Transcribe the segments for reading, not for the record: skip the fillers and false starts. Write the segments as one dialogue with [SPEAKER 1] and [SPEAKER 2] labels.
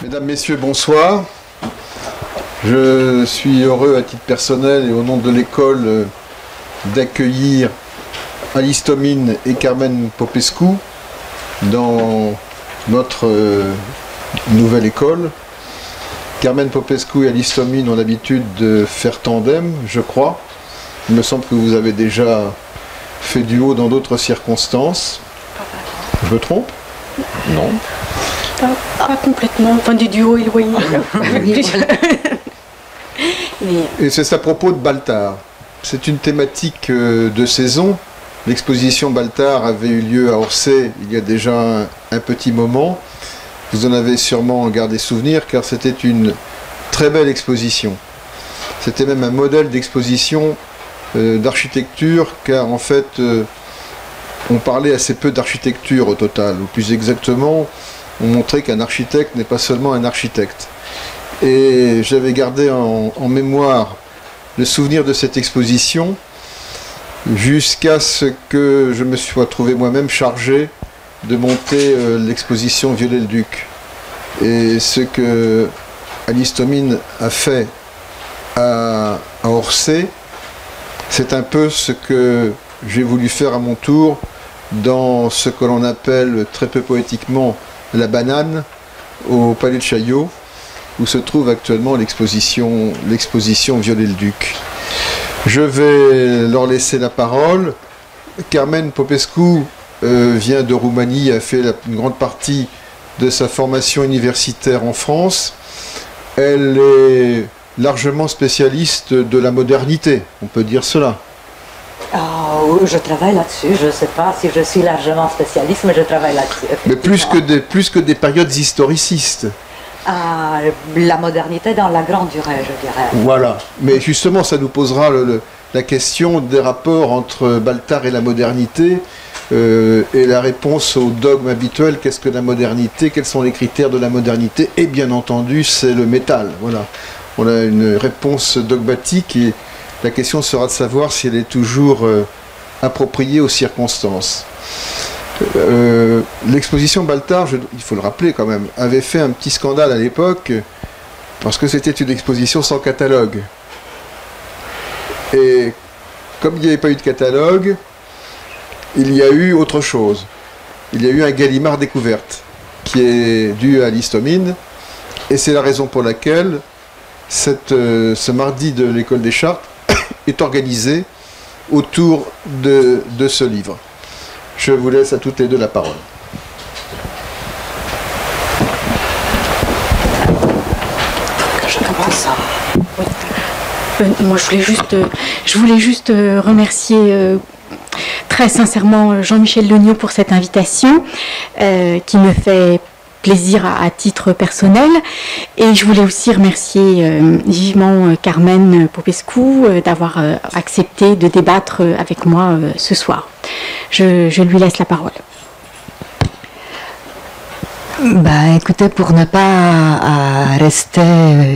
[SPEAKER 1] Mesdames, Messieurs, bonsoir. Je suis heureux à titre personnel et au nom de l'école d'accueillir Alice Thomine et Carmen Popescu dans notre nouvelle école. Carmen Popescu et Alice Thomine ont l'habitude de faire tandem, je crois. Il me semble que vous avez déjà fait duo dans d'autres circonstances. Je me trompe? Non.
[SPEAKER 2] Pas complètement, enfin du duo éloigné.
[SPEAKER 1] Et c'est à propos de Baltard. C'est une thématique de saison. L'exposition Baltard avait eu lieu à Orsay il y a déjà un petit moment. Vous en avez sûrement gardé souvenir car c'était une très belle exposition. C'était même un modèle d'exposition d'architecture car en fait on parlait assez peu d'architecture au total, ou plus exactement on montrait qu'un architecte n'est pas seulement un architecte. Et j'avais gardé en mémoire le souvenir de cette exposition jusqu'à ce que je me sois trouvé moi-même chargé de monter l'exposition Viollet-le-Duc. Et ce que Alice Thomine a fait à Orsay, c'est un peu ce que j'ai voulu faire à mon tour dans ce que l'on appelle très peu poétiquement la banane au Palais de Chaillot, où se trouve actuellement l'exposition Viollet-le-Duc. Je vais leur laisser la parole. Carmen Popescu vient de Roumanie, a fait une grande partie de sa formation universitaire en France. Elle est largement spécialiste de la modernité, on peut dire cela.
[SPEAKER 3] Je travaille là-dessus, je ne sais pas si je suis largement spécialiste, mais je travaille là-dessus.
[SPEAKER 1] Mais plus que des périodes historicistes.
[SPEAKER 3] La modernité dans la grande durée, je dirais.
[SPEAKER 1] Voilà, mais justement ça nous posera la question des rapports entre Baltard et la modernité et la réponse au dogme habituel, qu'est-ce que la modernité, quels sont les critères de la modernité, et bien entendu c'est le métal. Voilà, on a une réponse dogmatique et la question sera de savoir si elle est toujours appropriée aux circonstances. L'exposition Baltard, il faut le rappeler quand même, avait fait un petit scandale à l'époque parce que c'était une exposition sans catalogue. Et comme il n'y avait pas eu de catalogue, il y a eu autre chose. Il y a eu un Gallimard découverte qui est dû à Alice Thomine et c'est la raison pour laquelle ce mardi de l'école des Chartes est organisé autour de ce livre. Je vous laisse à toutes les deux la parole.
[SPEAKER 2] Je commence. Oui. Moi, je voulais juste remercier très sincèrement Jean-Michel Legnaud pour cette invitation qui me fait plaisir à titre personnel, et je voulais aussi remercier vivement Carmen Popescu d'avoir accepté de débattre avec moi ce soir. Je lui laisse la parole.
[SPEAKER 3] Écoutez, pour ne pas rester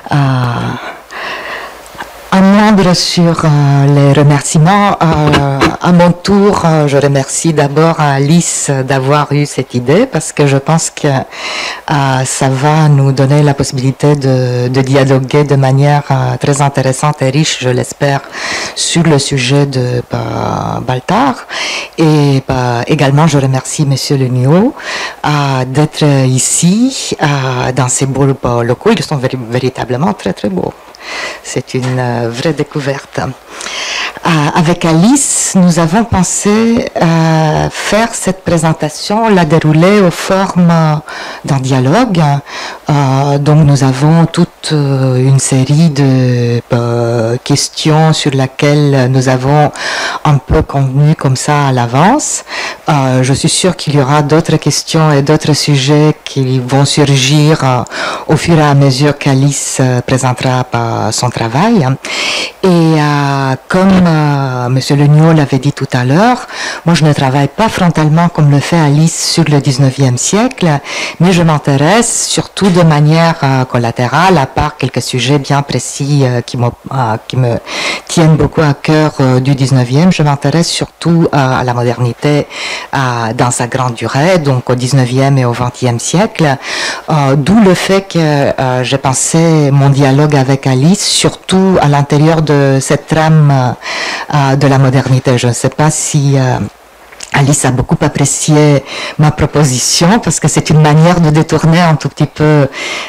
[SPEAKER 3] à moindre sur les remerciements, à mon tour, je remercie d'abord Alice d'avoir eu cette idée parce que je pense que ça va nous donner la possibilité de dialoguer de manière très intéressante et riche, je l'espère, sur le sujet de Baltard. Et également, je remercie Monsieur Legnaud d'être ici dans ces beaux locaux. Ils sont véritablement très très beaux. C'est une vraie découverte. Avec Alice, nous avons pensé faire cette présentation, la dérouler aux formes d'un dialogue. Donc nous avons toute une série de questions sur lesquelles nous avons un peu convenu comme ça à l'avance. Je suis sûre qu'il y aura d'autres questions et d'autres sujets qui vont surgir au fur et à mesure qu'Alice présentera son travail. Et comme Monsieur Legnaud l'avait dit tout à l'heure, moi je ne travaille pas frontalement comme le fait Alice sur le 19e siècle, mais je m'intéresse surtout de manière collatérale, à part quelques sujets bien précis qui me tiennent beaucoup à cœur du 19e, je m'intéresse surtout à la modernité dans sa grande durée, donc au 19e et au 20e siècle, d'où le fait que j'ai pensé mon dialogue avec Alice, surtout à l'intérieur de cette trame de la modernité. Je ne sais pas si Alice a beaucoup apprécié ma proposition parce que c'est une manière de détourner un tout petit peu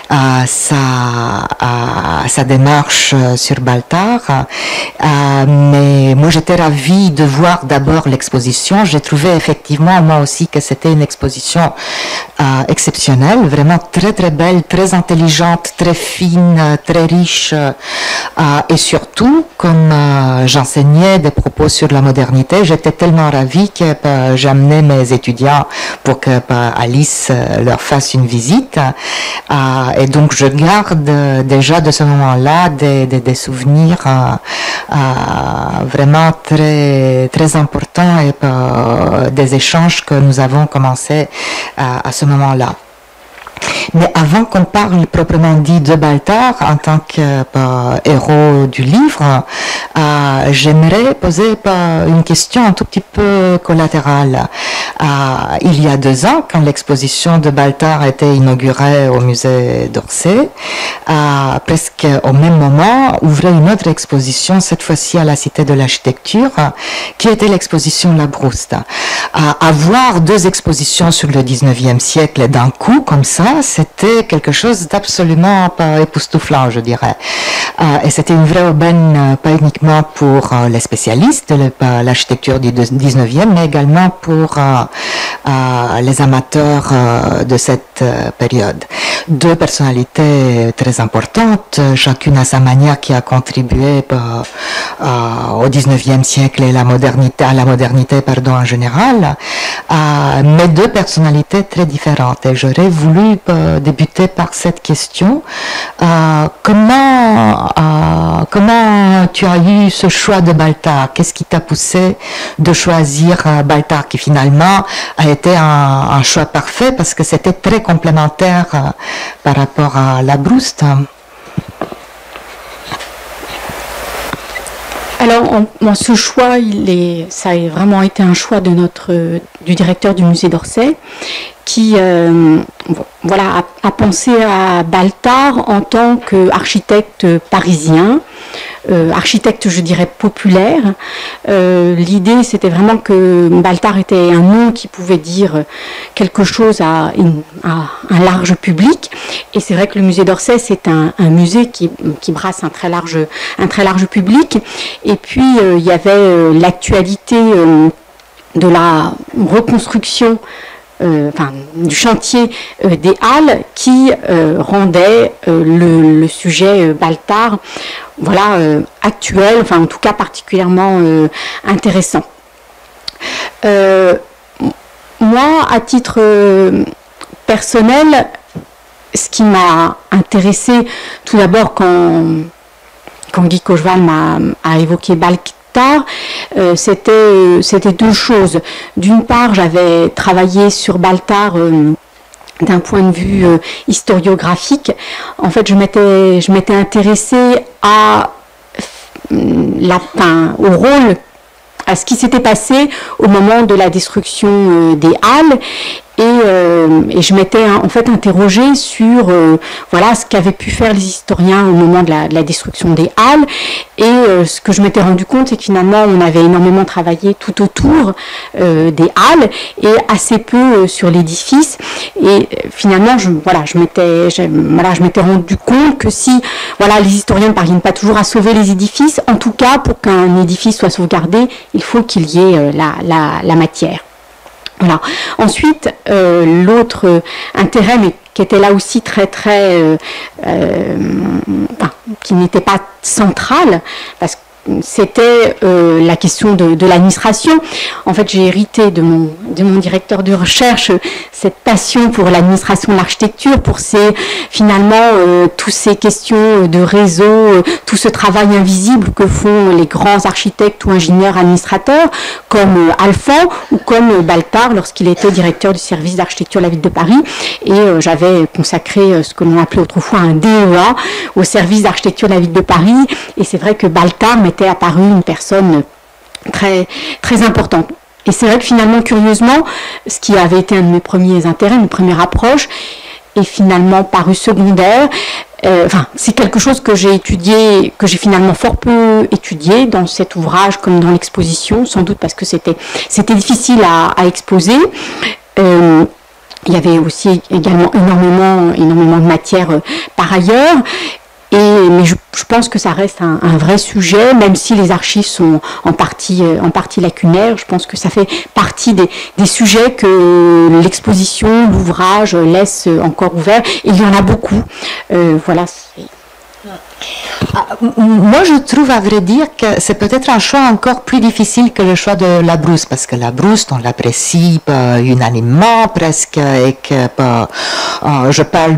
[SPEAKER 3] sa démarche sur Baltar. Mais moi j'étais ravie de voir d'abord l'exposition. J'ai trouvé effectivement moi aussi que c'était une exposition exceptionnelle, vraiment très très belle, très intelligente, très fine, très riche et surtout comme j'enseignais des propos sur la modernité, j'étais tellement ravie que j'amenais mes étudiants pour que Alice leur fasse une visite et donc je garde déjà de ce moment-là des souvenirs vraiment très très importants et des échanges que nous avons commencé à ce moment-là. Mais avant qu'on parle proprement dit de Baltar en tant que héros du livre, j'aimerais poser une question un tout petit peu collatérale. Il y a 2 ans, quand l'exposition de Baltar a été inaugurée au musée d'Orsay, presque au même moment, ouvrait une autre exposition, cette fois-ci à la Cité de l'Architecture, qui était l'exposition Labrouste. Avoir 2 expositions sur le 19e siècle d'un coup, comme ça, c'était quelque chose d'absolument époustouflant, je dirais. Et c'était une vraie aubaine, pas uniquement pour les spécialistes de l'architecture du 19e, mais également pour les amateurs de cette période. 2 personnalités très importantes, chacune à sa manière qui a contribué au 19e siècle et à la modernité en général, mais 2 personnalités très différentes. Et j'aurais voulu débuter par cette question. Comment tu as eu ce choix de Baltar? Qu'est-ce qui t'a poussé de choisir Baltar, qui finalement a été un choix parfait parce que c'était très complémentaire par rapport à Labrouste?
[SPEAKER 2] Alors, ce choix, ça a vraiment été un choix du directeur du musée d'Orsay, qui a pensé à Baltar en tant qu'architecte parisien, architecte, je dirais, populaire. L'idée, c'était vraiment que Baltar était un nom qui pouvait dire quelque chose à un large public. Et c'est vrai que le musée d'Orsay, c'est un musée qui brasse un très large public. Et puis, il y avait l'actualité de la reconstruction du chantier des Halles qui rendait le sujet Baltar actuel, enfin en tout cas particulièrement intéressant. Moi, à titre personnel, ce qui m'a intéressé tout d'abord quand Guy Caucheval a évoqué Baltar, c'était 2 choses. D'une part, j'avais travaillé sur Baltar d'un point de vue historiographique. En fait, je m'étais intéressée au rôle, à ce qui s'était passé au moment de la destruction des Halles. Et je m'étais en fait interrogée sur ce qu'avaient pu faire les historiens au moment de la destruction des Halles. Et ce que je m'étais rendu compte, c'est que finalement on avait énormément travaillé tout autour des Halles et assez peu sur l'édifice. Et finalement je m'étais rendu compte que si les historiens ne parviennent pas toujours à sauver les édifices, en tout cas pour qu'un édifice soit sauvegardé, il faut qu'il y ait la matière. Voilà. Ensuite, l'autre intérêt, mais qui était là aussi très très, qui n'était pas central, parce c'était la question de l'administration. En fait, j'ai hérité de mon directeur de recherche cette passion pour l'administration de l'architecture, pour finalement toutes ces questions de réseau, tout ce travail invisible que font les grands architectes ou ingénieurs administrateurs, comme Alphand ou comme Baltard lorsqu'il était directeur du service d'architecture de la ville de Paris. Et j'avais consacré ce que l'on appelait autrefois un DEA au service d'architecture de la ville de Paris. Et c'est vrai que Baltard m'était apparu une personne très, très importante. Et c'est vrai que finalement, curieusement, ce qui avait été un de mes premiers intérêts, une première approche, est finalement paru secondaire. C'est quelque chose que j'ai étudié, que j'ai finalement fort peu étudié dans cet ouvrage comme dans l'exposition, sans doute parce que c'était difficile à exposer. Il y avait aussi également énormément de matière par ailleurs. Mais je pense que ça reste un vrai sujet, même si les archives sont en partie lacunaires. Je pense que ça fait partie des sujets que l'exposition, l'ouvrage laisse encore ouverts. Et il y en a beaucoup. Voilà.
[SPEAKER 3] Moi, je trouve, à vrai dire, que c'est peut-être un choix encore plus difficile que le choix de la Brousse, parce que la Brousse, on l'apprécie unanimement presque, et que je parle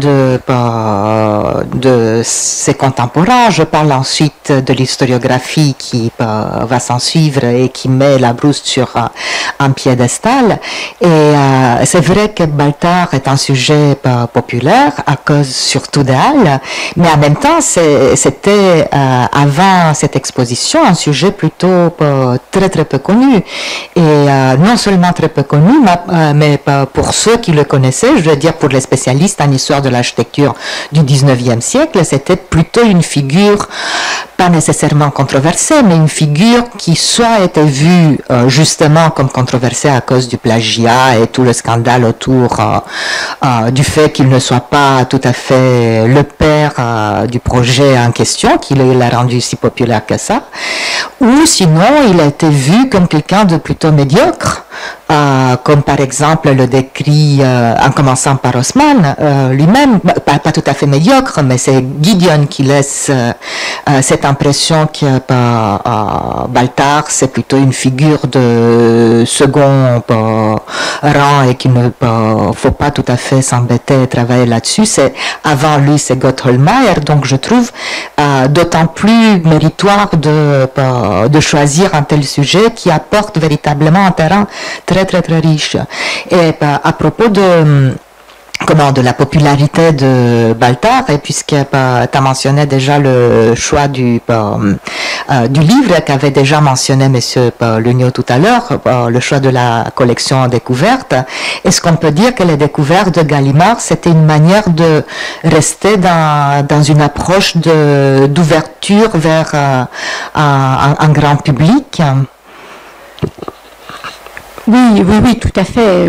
[SPEAKER 3] de ses contemporains, je parle ensuite de l'historiographie qui va s'en suivre et qui met la Brousse sur un piédestal. Et c'est vrai que Baltard est un sujet populaire à cause surtout d'elle, mais en même temps, c'était avant cette exposition un sujet plutôt très très peu connu, et non seulement très peu connu, mais pour ceux qui le connaissaient, je veux dire pour les spécialistes en histoire de l'architecture du 19e siècle, c'était plutôt une figure pas nécessairement controversée, mais une figure qui soit était vue justement comme controversée à cause du plagiat et tout le scandale autour du fait qu'il ne soit pas tout à fait le père du projet en question, qu'il l'a rendu si populaire que ça, ou sinon il a été vu comme quelqu'un de plutôt médiocre, comme par exemple le décrit en commençant par Haussmann lui-même, pas tout à fait médiocre, mais c'est Gideon qui laisse cette impression que Baltard c'est plutôt une figure de second rang et qu'il ne faut pas tout à fait s'embêter et travailler là-dessus. Avant lui c'est Gottholmeyer, donc je trouve d'autant plus méritoire de choisir un tel sujet qui apporte véritablement un terrain très très très riche. Et à propos de la popularité de Baltard, et puisque tu as mentionné déjà le choix du livre qu'avait déjà mentionné M. Legnaud tout à l'heure, le choix de la collection découverte, est-ce qu'on peut dire que les découvertes de Gallimard, c'était une manière de rester dans une approche d'ouverture vers un grand public?
[SPEAKER 2] Oui, tout à fait.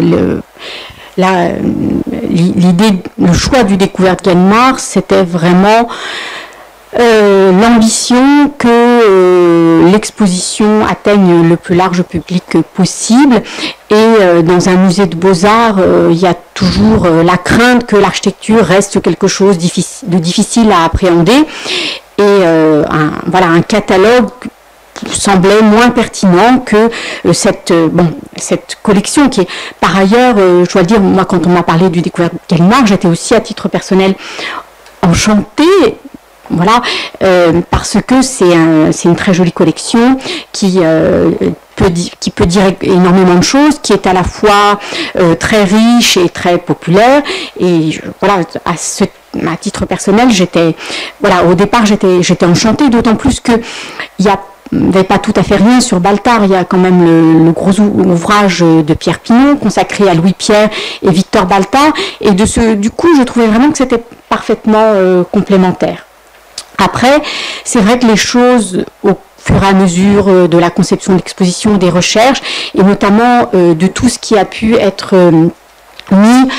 [SPEAKER 2] L'idée, le choix du découverte Gallimard, c'était vraiment l'ambition que l'exposition atteigne le plus large public possible. Et dans un musée de beaux-arts, il y a toujours la crainte que l'architecture reste quelque chose de difficile à appréhender. Et un catalogue semblait moins pertinent que cette collection qui est par ailleurs, je dois le dire, moi quand on m'a parlé du découverte Gallimard, j'étais aussi à titre personnel enchantée, parce que c'est une très jolie collection qui peut dire énormément de choses, qui est à la fois très riche et très populaire. Et à titre personnel, au départ j'étais enchantée, d'autant plus que il n'y avait pas tout à fait rien sur Baltard. Il y a quand même le gros ouvrage de Pierre Pinon consacré à Louis-Pierre et Victor Baltard, et du coup je trouvais vraiment que c'était parfaitement complémentaire. Après, c'est vrai que les choses au fur et à mesure de la conception de l'exposition, des recherches, et notamment de tout ce qui a pu être mis,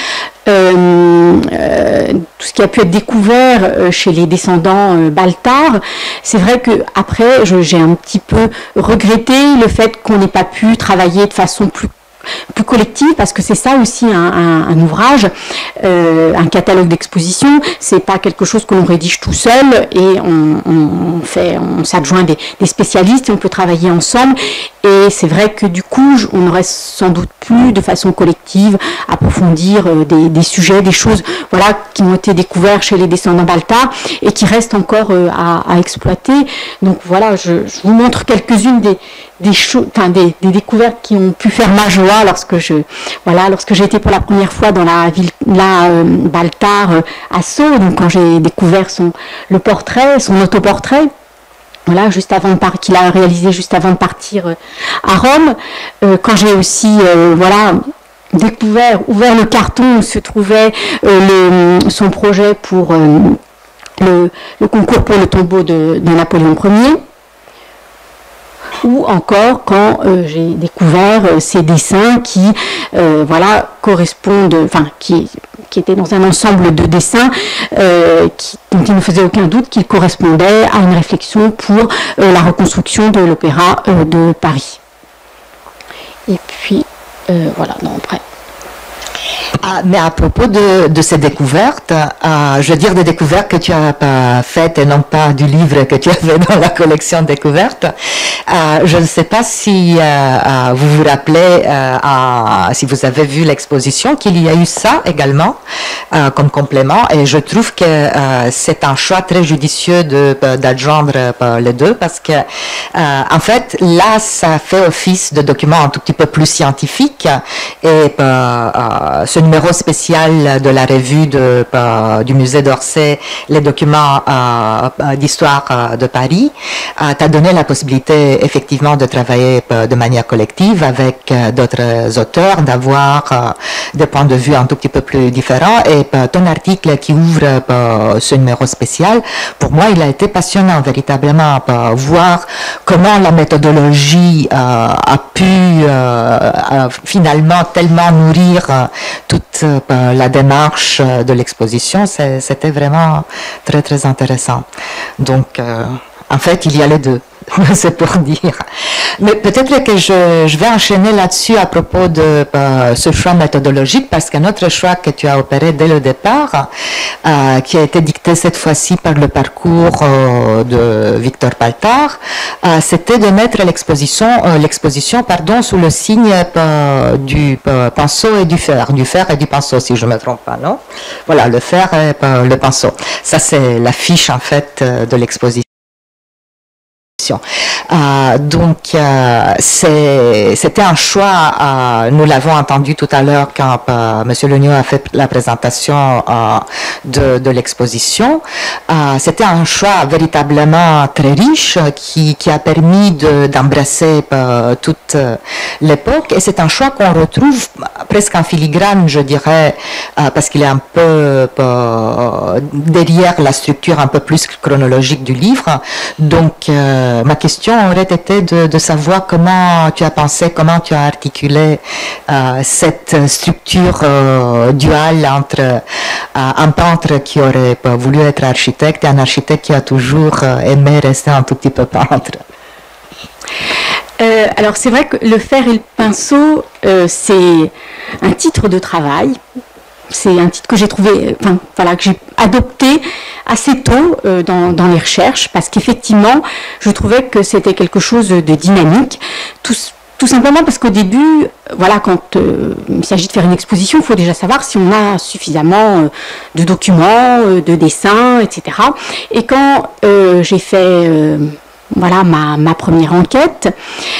[SPEAKER 2] tout ce qui a pu être découvert chez les descendants Baltard, c'est vrai que après j'ai un petit peu regretté le fait qu'on n'ait pas pu travailler de façon plus plus collective, parce que c'est ça aussi un ouvrage, un catalogue d'exposition. C'est pas quelque chose que l'on rédige tout seul et on s'adjoint des spécialistes et on peut travailler ensemble. Et c'est vrai que du coup, on aurait sans doute pu, de façon collective, approfondir des sujets, des choses, voilà, qui ont été découverts chez les descendants Baltard et qui restent encore à exploiter. Donc voilà, je vous montre quelques-unes des choses, enfin des découvertes qui ont pu faire ma joie lorsque j'ai été pour la première fois dans la villa Baltard à Sceaux, donc quand j'ai découvert le portrait, son autoportrait. Voilà, qu'il a réalisé juste avant de partir à Rome. Quand j'ai aussi, ouvert le carton où se trouvait son projet pour le concours pour le tombeau de Napoléon Ier. Ou encore quand j'ai découvert ces dessins qui correspondent, qui étaient dans un ensemble de dessins dont il ne faisait aucun doute qu'ils correspondaient à une réflexion pour la reconstruction de l'opéra de Paris. Et puis, après.
[SPEAKER 3] Mais à propos de ces découvertes, je veux dire des découvertes que tu as faites et non pas du livre que tu avais dans la collection découvertes. Je ne sais pas si vous vous rappelez, si vous avez vu l'exposition, qu'il y a eu ça également comme complément. Et je trouve que c'est un choix très judicieux d'adjoindre les deux parce que, en fait, là, ça fait office de document un tout petit peu plus scientifique et ce numéro spécial de la revue du musée d'Orsay, les documents d'histoire de Paris, t'a donné la possibilité effectivement de travailler de manière collective avec d'autres auteurs, d'avoir des points de vue un tout petit peu plus différents. Et ton article qui ouvre ce numéro spécial, pour moi, il a été passionnant véritablement, voir comment la méthodologie a pu finalement tellement nourrir toute la démarche de l'exposition. C'était vraiment très très intéressant. Donc en fait il y a les deux. C'est pour dire. Mais peut-être que je vais enchaîner là-dessus à propos de ce choix méthodologique, parce qu'un autre choix que tu as opéré dès le départ, qui a été dicté cette fois-ci par le parcours de Victor Baltard, c'était de mettre l'exposition sous le signe du pinceau et du fer et du pinceau, si je ne me trompe pas, non? Voilà, le fer et le pinceau. Ça, c'est l'affiche en fait de l'exposition. Donc c'était un choix, nous l'avons entendu tout à l'heure quand M. Legnaud a fait la présentation de l'exposition. C'était un choix véritablement très riche qui a permis d'embrasser toute l'époque, et c'est un choix qu'on retrouve presque en filigrane, je dirais, parce qu'il est un peu derrière la structure un peu plus chronologique du livre. Donc ma question aurait été de savoir comment tu as pensé, comment tu as articulé cette structure duale entre un peintre qui aurait voulu être architecte et un architecte qui a toujours aimé rester un tout petit peu peintre.
[SPEAKER 2] Alors c'est vrai que le fer et le pinceau, c'est un titre de travail. C'est un titre que j'ai trouvé, que j'ai adopté assez tôt dans les recherches, parce qu'effectivement, je trouvais que c'était quelque chose de dynamique. Tout simplement parce qu'au début, quand il s'agit de faire une exposition, il faut déjà savoir si on a suffisamment de documents, de dessins, etc. Et quand j'ai fait ma première enquête,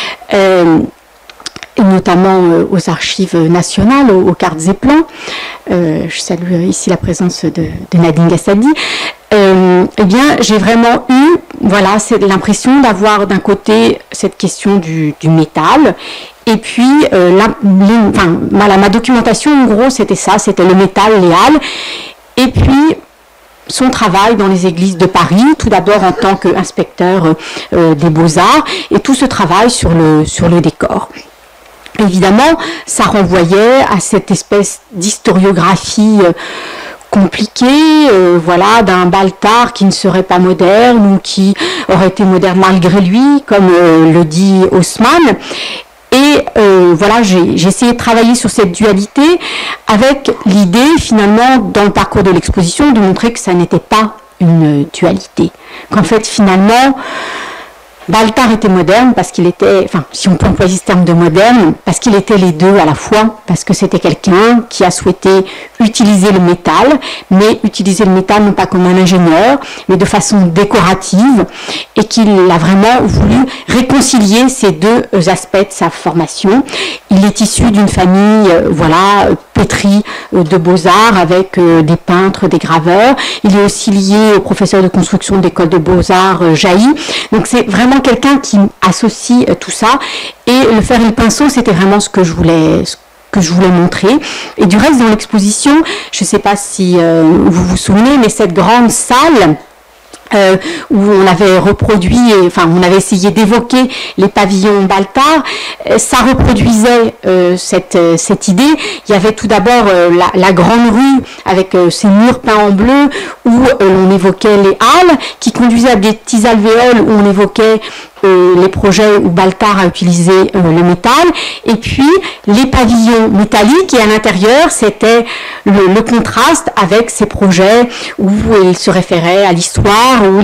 [SPEAKER 2] notamment aux archives nationales, aux cartes et plans. Je salue ici la présence de Nadine Gassadi. J'ai vraiment eu c'est l'impression d'avoir d'un côté cette question du métal, et puis ma documentation en gros c'était ça, c'était le métal, les halles, et puis son travail dans les églises de Paris, tout d'abord en tant qu'inspecteur des beaux-arts, et tout ce travail sur le décor. Évidemment, ça renvoyait à cette espèce d'historiographie compliquée, d'un Baltard qui ne serait pas moderne ou qui aurait été moderne malgré lui, comme le dit Haussmann. Et voilà, j'ai essayé de travailler sur cette dualité avec l'idée, finalement, dans le parcours de l'exposition, de montrer que ça n'était pas une dualité. Qu'en fait, finalement, Baltar était moderne parce qu'il était, enfin, si on peut employer ce terme de moderne, parce qu'il était les deux à la fois, parce que c'était quelqu'un qui a souhaité utiliser le métal, mais utiliser le métal non pas comme un ingénieur, mais de façon décorative, et qu'il a vraiment voulu réconcilier ces deux aspects de sa formation. Il est issu d'une famille, voilà, pétrie de beaux-arts, avec des peintres, des graveurs. Il est aussi lié au professeur de construction de l'école de beaux-arts Jailly. Donc c'est vraiment quelqu'un qui associe tout ça, et le fer et le pinceau, c'était vraiment ce que je voulais montrer. Et du reste, dans l'exposition, je ne sais pas si vous vous souvenez, mais cette grande salle où on avait reproduit, enfin on avait essayé d'évoquer les pavillons Baltar, ça reproduisait cette idée. Il y avait tout d'abord la grande rue avec ses murs peints en bleu où on évoquait les halles qui conduisaient à des petits alvéoles où on évoquait les projets où Baltar a utilisé le métal, et puis les pavillons métalliques, et à l'intérieur c'était le contraste avec ces projets où il se référait à l'histoire, où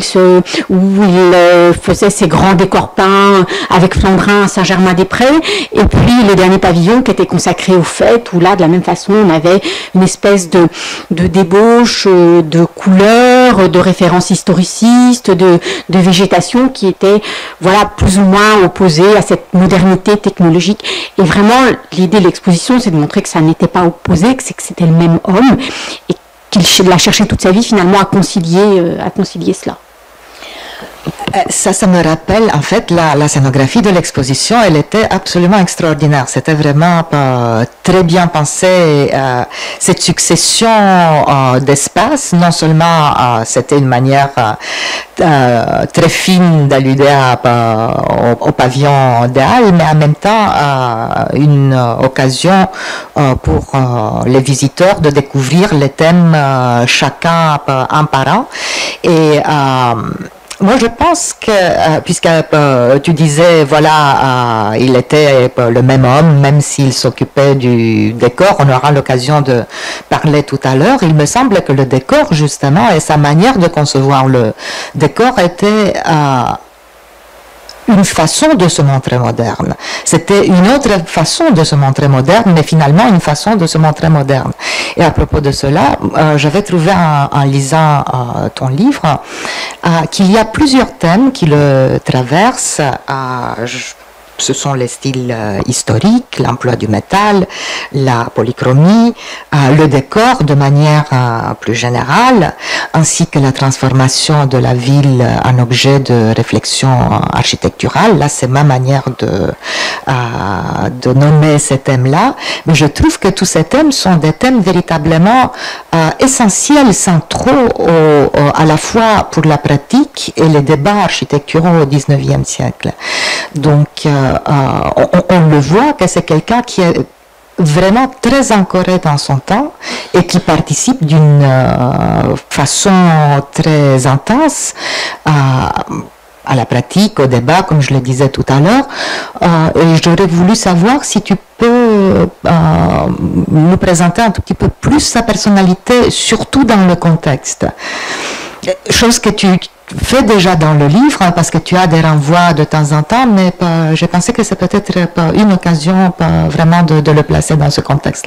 [SPEAKER 2] il faisait ses grands décors peints avec Flandrin, Saint-Germain-des-Prés, et puis le dernier pavillon qui était consacré aux fêtes, où là de la même façon on avait une espèce de débauche, de couleurs, de références historicistes, de végétation qui était voilà, plus ou moins opposée à cette modernité technologique. Et vraiment, l'idée de l'exposition, c'est de montrer que ça n'était pas opposé, que c'était le même homme, et qu'il a cherché toute sa vie finalement à concilier cela.
[SPEAKER 3] Ça me rappelle, en fait, la scénographie de l'exposition, elle était absolument extraordinaire. C'était vraiment très bien pensé. Cette succession d'espaces, non seulement c'était une manière très fine d'alluder au pavillon des Halles, mais en même temps une occasion pour les visiteurs de découvrir les thèmes chacun un par un. Et moi, je pense que, puisque tu disais, voilà, il était le même homme, même s'il s'occupait du décor, on aura l'occasion de parler tout à l'heure. Il me semble que le décor, justement, et sa manière de concevoir le décor était une façon de se montrer moderne. C'était une autre façon de se montrer moderne, mais finalement une façon de se montrer moderne. Et à propos de cela, j'avais trouvé en lisant ton livre qu'il y a plusieurs thèmes qui le traversent. Ce sont les styles historiques, l'emploi du métal, la polychromie, le décor de manière plus générale, ainsi que la transformation de la ville en objet de réflexion architecturale. Là, c'est ma manière de nommer ces thèmes-là. Mais je trouve que tous ces thèmes sont des thèmes véritablement essentiels, centraux, à la fois pour la pratique et les débats architecturaux au XIXe siècle. Donc, on le voit que c'est quelqu'un qui est vraiment très ancoré dans son temps et qui participe d'une façon très intense à la pratique, au débat, comme je le disais tout à l'heure. Et j'aurais voulu savoir si tu peux nous présenter un tout petit peu plus sa personnalité, surtout dans le contexte. Chose que tu fais déjà dans le livre, parce que tu as des renvois de temps en temps, mais j'ai pensé que c'est peut-être une occasion vraiment de le placer dans ce contexte-là.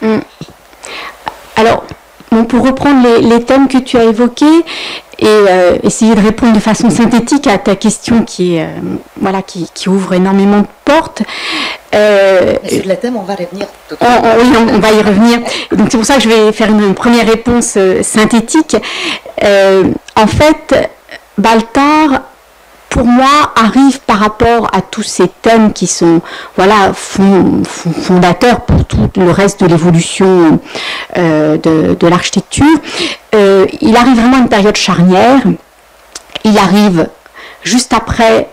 [SPEAKER 2] Alors, bon, pour reprendre les thèmes que tu as évoqués et essayer de répondre de façon synthétique à ta question qui ouvre énormément de portes.
[SPEAKER 3] Sur les thèmes, on va revenir tout de suite.
[SPEAKER 2] Oui, on va y revenir. Donc c'est pour ça que je vais faire une première réponse synthétique. En fait, Baltar, pour moi, arrive par rapport à tous ces thèmes qui sont fondateurs pour tout le reste de l'évolution de l'architecture. Il arrive vraiment à une période charnière. Il arrive juste après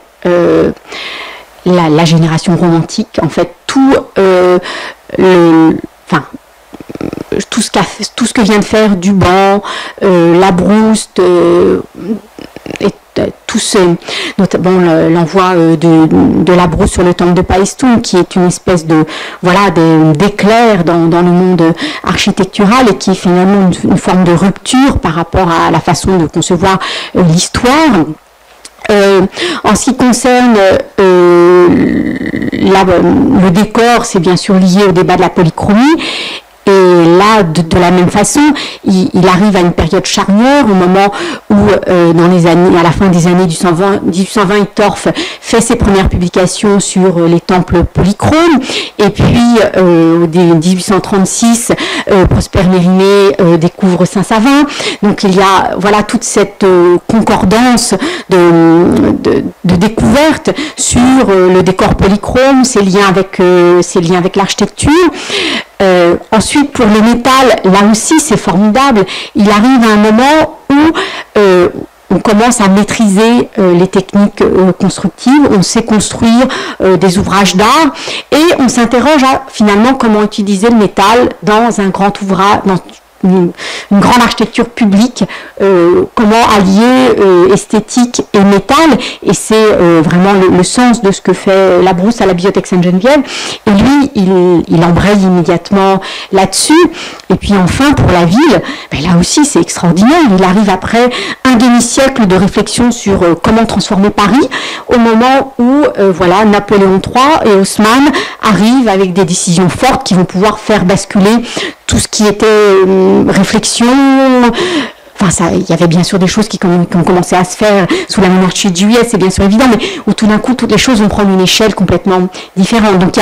[SPEAKER 2] la génération romantique. En fait, tout ce que vient de faire Duban, Labrouste, notamment l'envoi de la brousse sur le temple de Paestum, qui est une espèce de d'éclair dans le monde architectural et qui est finalement une forme de rupture par rapport à la façon de concevoir l'histoire. En ce qui concerne le décor, c'est bien sûr lié au débat de la polychromie. Et là, de la même façon, il arrive à une période charnière, au moment où, à la fin des années 1820, Hittorf fait ses premières publications sur les temples polychromes. Et puis, en 1836, Prosper Mérimée découvre Saint-Savin. Donc, il y a toute cette concordance de découverte sur le décor polychrome, ses liens avec l'architecture. Ensuite, pour le métal, là aussi, c'est formidable. Il arrive à un moment où on commence à maîtriser les techniques constructives, on sait construire des ouvrages d'art et on s'interroge à finalement comment utiliser le métal dans un grand ouvrage, dans une grande architecture publique, comment allier esthétique et métal, et c'est vraiment le sens de ce que fait Labrousse à la Bibliothèque Sainte-Geneviève, et lui il embraye immédiatement là-dessus. Et puis enfin pour la ville, là aussi c'est extraordinaire, il arrive après un demi-siècle de réflexion sur comment transformer Paris, au moment où Napoléon III et Haussmann arrivent avec des décisions fortes qui vont pouvoir faire basculer tout ce qui était réflexion. Il y avait bien sûr des choses qui ont commencé à se faire sous la monarchie de Juillet, c'est bien sûr évident, mais où tout d'un coup, toutes les choses vont prendre une échelle complètement différente. Donc,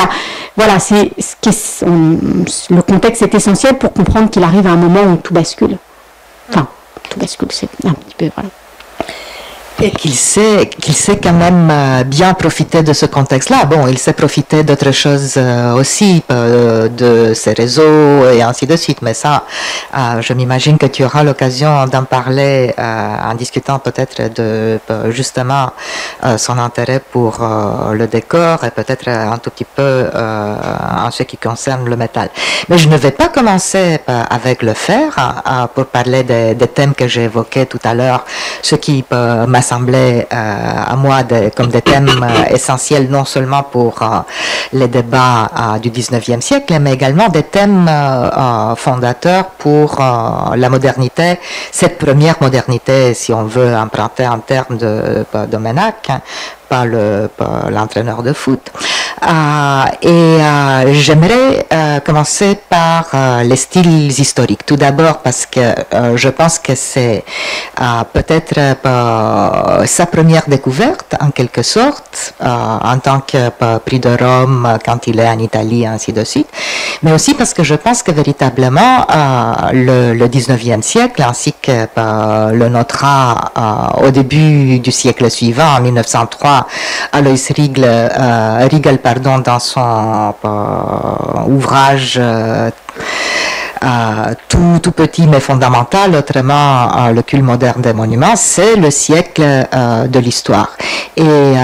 [SPEAKER 2] le contexte est essentiel pour comprendre qu'il arrive à un moment où tout bascule. Enfin, tout bascule, c'est un petit peu, voilà.
[SPEAKER 3] Et qu'il sait quand même bien profiter de ce contexte-là. Bon, il sait profiter d'autres choses aussi, de ses réseaux et ainsi de suite. Mais ça, je m'imagine que tu auras l'occasion d'en parler en discutant peut-être de justement son intérêt pour le décor et peut-être un tout petit peu en ce qui concerne le métal. Mais je ne vais pas commencer avec le fer pour parler des thèmes que j'ai évoqués tout à l'heure, ce qui m'a semblait à moi comme des thèmes essentiels non seulement pour les débats du 19e siècle, mais également des thèmes fondateurs pour la modernité, cette première modernité, si on veut emprunter en termes de Domenach, pas l'entraîneur de foot. J'aimerais commencer par les styles historiques. Tout d'abord parce que je pense que c'est peut-être sa première découverte en quelque sorte, en tant que prix de Rome quand il est en Italie, ainsi de suite. Mais aussi parce que je pense que véritablement le 19e siècle, ainsi que le notera au début du siècle suivant, en 1903, Alois Riegel, dans son ouvrage tout petit mais fondamental, autrement le culte moderne des monuments, c'est le siècle de l'histoire. Et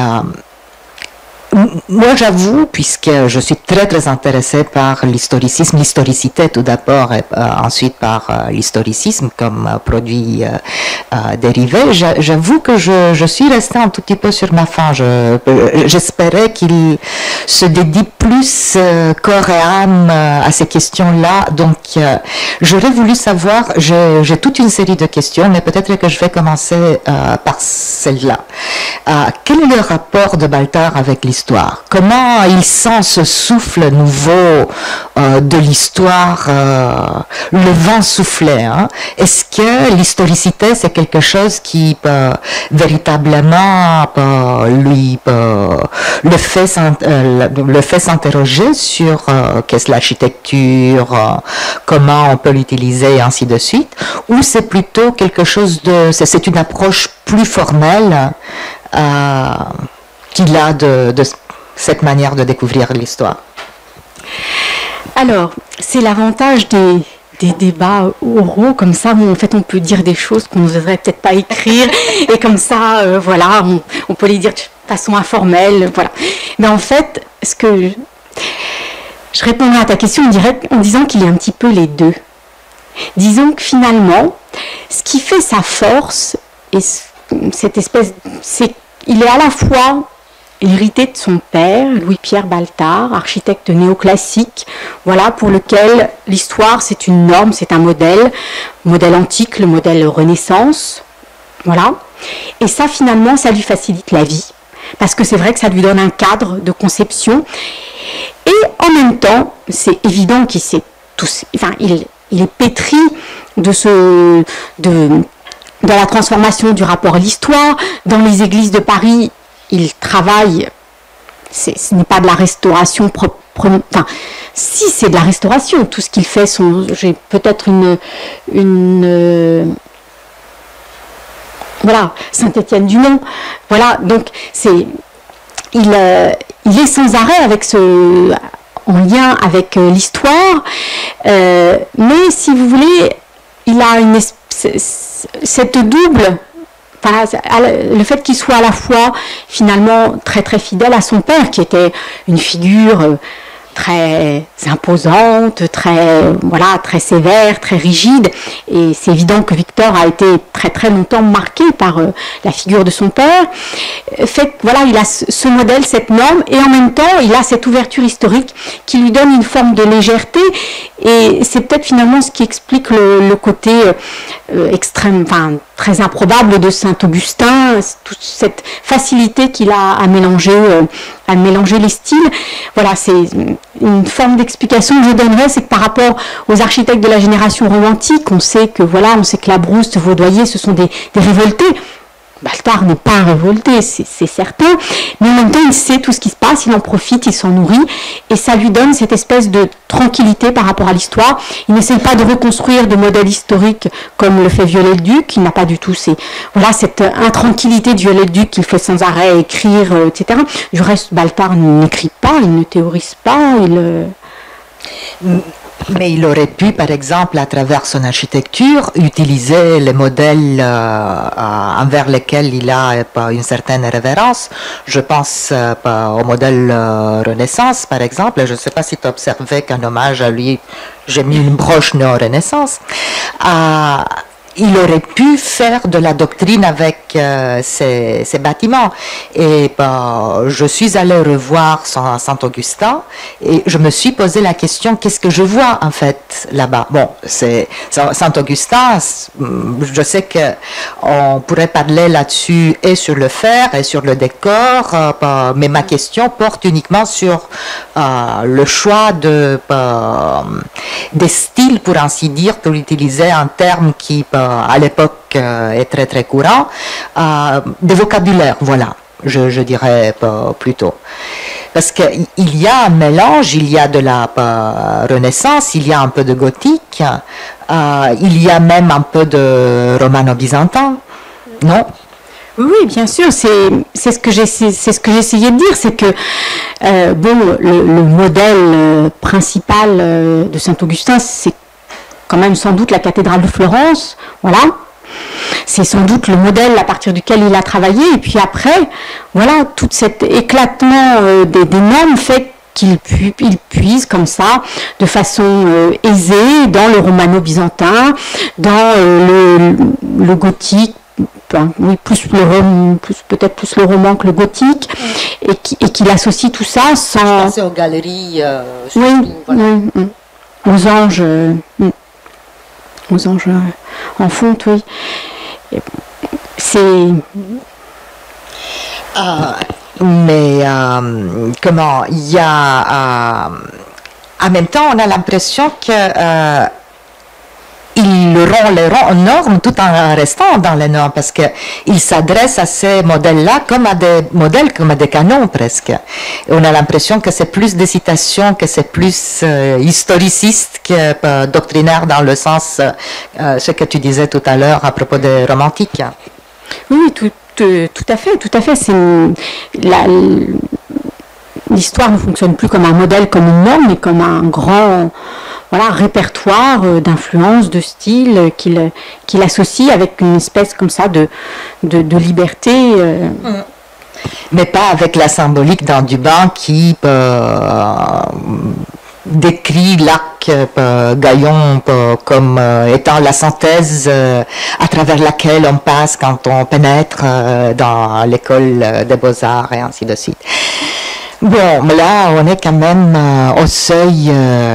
[SPEAKER 3] moi, j'avoue, puisque je suis très très intéressée par l'historicisme, l'historicité tout d'abord, et ensuite par l'historicisme comme produit dérivé, j'avoue que je suis restée un tout petit peu sur ma faim. J'espérais qu'il se dédie plus corps et âme à ces questions-là. Donc, j'aurais voulu savoir, j'ai toute une série de questions, mais peut-être que je vais commencer par celle-là. Quel est le rapport de Baltard avec l'histoire? Comment il sent ce souffle nouveau de l'histoire, le vent soufflé, hein? Est-ce que l'historicité, c'est quelque chose qui véritablement le fait s'interroger sur qu'est-ce l'architecture, comment on peut l'utiliser et ainsi de suite, ou c'est plutôt quelque chose c'est une approche plus formelle qu'il a de cette manière de découvrir l'histoire?
[SPEAKER 2] Alors, c'est l'avantage des débats oraux, comme ça, où en fait on peut dire des choses qu'on n'oserait peut-être pas écrire, et comme ça, on peut les dire de façon informelle, voilà. Mais en fait, je répondrai à ta question en disant qu'il y a un petit peu les deux. Disons que finalement, ce qui fait sa force, et cette espèce, il est à la fois hérité de son père, Louis-Pierre Baltard, architecte néoclassique, voilà, pour lequel l'histoire c'est une norme, c'est un modèle antique, le modèle Renaissance, voilà. Et ça finalement, ça lui facilite la vie, parce que c'est vrai que ça lui donne un cadre de conception. Et en même temps, c'est évident qu'il sait tous, enfin, il est pétri de la transformation du rapport à l'histoire. Dans les églises de Paris, il travaille, ce n'est pas de la restauration proprement, enfin, si c'est de la restauration, tout ce qu'il fait, j'ai peut-être voilà, Saint-Étienne-du-Mont, voilà, donc il est sans arrêt en lien avec l'histoire, mais si vous voulez, il a cette double, enfin, le fait qu'il soit à la fois finalement très très fidèle à son père, qui était une figure très imposante, très sévère, très rigide, et c'est évident que Victor a été très très longtemps marqué par la figure de son père, fait voilà, il a ce modèle, cette norme, et en même temps il a cette ouverture historique qui lui donne une forme de légèreté, et c'est peut-être finalement ce qui explique le côté extrême, enfin très improbable de Saint-Augustin, toute cette facilité qu'il a à mélanger les styles. Voilà, c'est une forme d'explication que je donnerais, c'est que par rapport aux architectes de la génération romantique, on sait que Labrousse, Vaudoyer, ce sont des révoltés. Baltard n'est pas un révolté, c'est certain, mais en même temps il sait tout ce qui se passe, il en profite, il s'en nourrit, et ça lui donne cette espèce de tranquillité par rapport à l'histoire. Il n'essaie pas de reconstruire de modèle historique comme le fait Viollet-le-Duc, il n'a pas du tout cette intranquillité de Viollet-le-Duc qu'il fait sans arrêt écrire, etc. Du reste, Baltard n'écrit pas, il ne théorise pas,
[SPEAKER 3] Mais il aurait pu, par exemple, à travers son architecture, utiliser les modèles envers lesquels il a une certaine révérence. Je pense au modèle Renaissance, par exemple. Je ne sais pas si tu as observé qu'en hommage à lui, j'ai mis une broche néo-Renaissance. Il aurait pu faire de la doctrine avec ces bâtiments. Et je suis allée revoir Saint-Augustin et je me suis posé la question, qu'est-ce que je vois en fait là-bas? Bon, c'est Saint-Augustin, je sais qu'on pourrait parler là-dessus et sur le fer et sur le décor, mais ma question porte uniquement sur le choix des styles, pour ainsi dire, pour utiliser un terme qui à l'époque est très très courant, des vocabulaires, voilà, je dirais plutôt. Parce qu'il y a un mélange, il y a de la Renaissance, il y a un peu de gothique, il y a même un peu de romano-byzantin, non?
[SPEAKER 2] Oui, bien sûr, c'est ce que j'essayais de dire, c'est que le modèle principal de Saint-Augustin, c'est quand même sans doute la cathédrale de Florence, voilà. C'est sans doute le modèle à partir duquel il a travaillé, et puis après, voilà, tout cet éclatement des normes fait qu'il puise comme ça, de façon aisée, dans le romano-byzantin, dans le gothique, oui, peut-être plus le roman que le gothique, et qu'il associe tout ça sans...
[SPEAKER 3] Passer aux galeries,
[SPEAKER 2] oui, voilà. Aux anges en fonte, oui. C'est...
[SPEAKER 3] Mais comment il y a en même temps on a l'impression que ils rompt les normes tout en restant dans les normes, parce qu'il s'adresse à ces modèles-là comme à des modèles, comme à des canons presque. Et on a l'impression que c'est plus des citations, que c'est plus historiciste que doctrinaire, dans le sens, ce que tu disais tout à l'heure à propos des romantiques.
[SPEAKER 2] Oui, tout à fait. L'histoire ne fonctionne plus comme un modèle, comme une norme, mais comme un grand répertoire d'influences, de styles qu'il associe avec une espèce comme ça de liberté.
[SPEAKER 3] Mais pas avec la symbolique dans Dubin qui décrit l'arc Gaillon comme étant la synthèse à travers laquelle on passe quand on pénètre dans l'école des beaux-arts et ainsi de suite. Bon, mais là, on est quand même au seuil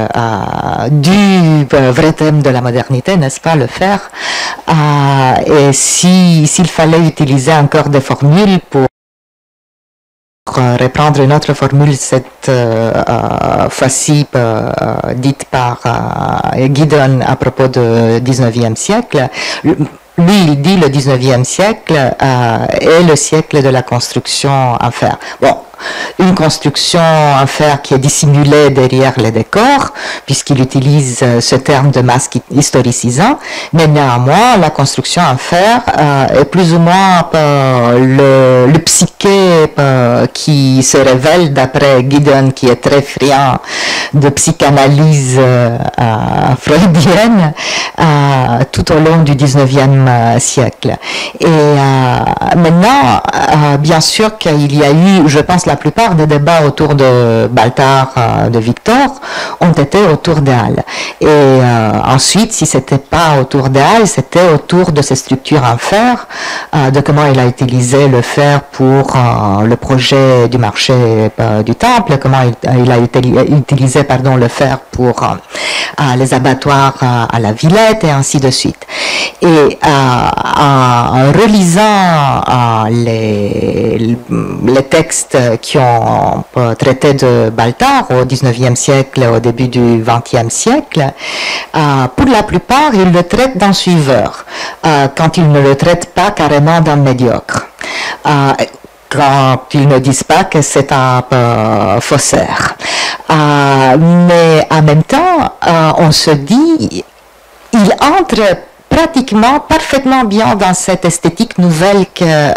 [SPEAKER 3] du vrai thème de la modernité, n'est-ce pas, le faire. Et s'il fallait utiliser encore des formules pour reprendre une autre formule, cette fois-ci dite par Gideon à propos du 19e siècle, lui, il dit le 19e siècle est le siècle de la construction en fer. Bon, une construction en fer qui est dissimulée derrière les décors, puisqu'il utilise ce terme de masque historicisant, mais néanmoins, la construction en fer est plus ou moins le psyché qui se révèle d'après Gideon, qui est très friand de psychanalyse freudienne tout au long du 19e siècle. Et maintenant, bien sûr qu'il y a eu, je pense, la plupart des débats autour de Baltard, de Victor, ont été autour des Halles. Et ensuite, si c'était pas autour des Halles, c'était autour de ces structures en fer, de comment il a utilisé le fer pour le projet du marché du temple, comment il a utilisé le fer pour les abattoirs à la Villette et ainsi de suite. Et en relisant les textes qui ont traité de Baltard au XIXe siècle et au début du XXe siècle, pour la plupart, ils le traitent d'un suiveur, quand ils ne le traitent pas carrément d'un médiocre. Quand ils ne disent pas que c'est un faussaire. Mais en même temps, on se dit, il entre pratiquement parfaitement bien dans cette esthétique nouvelle que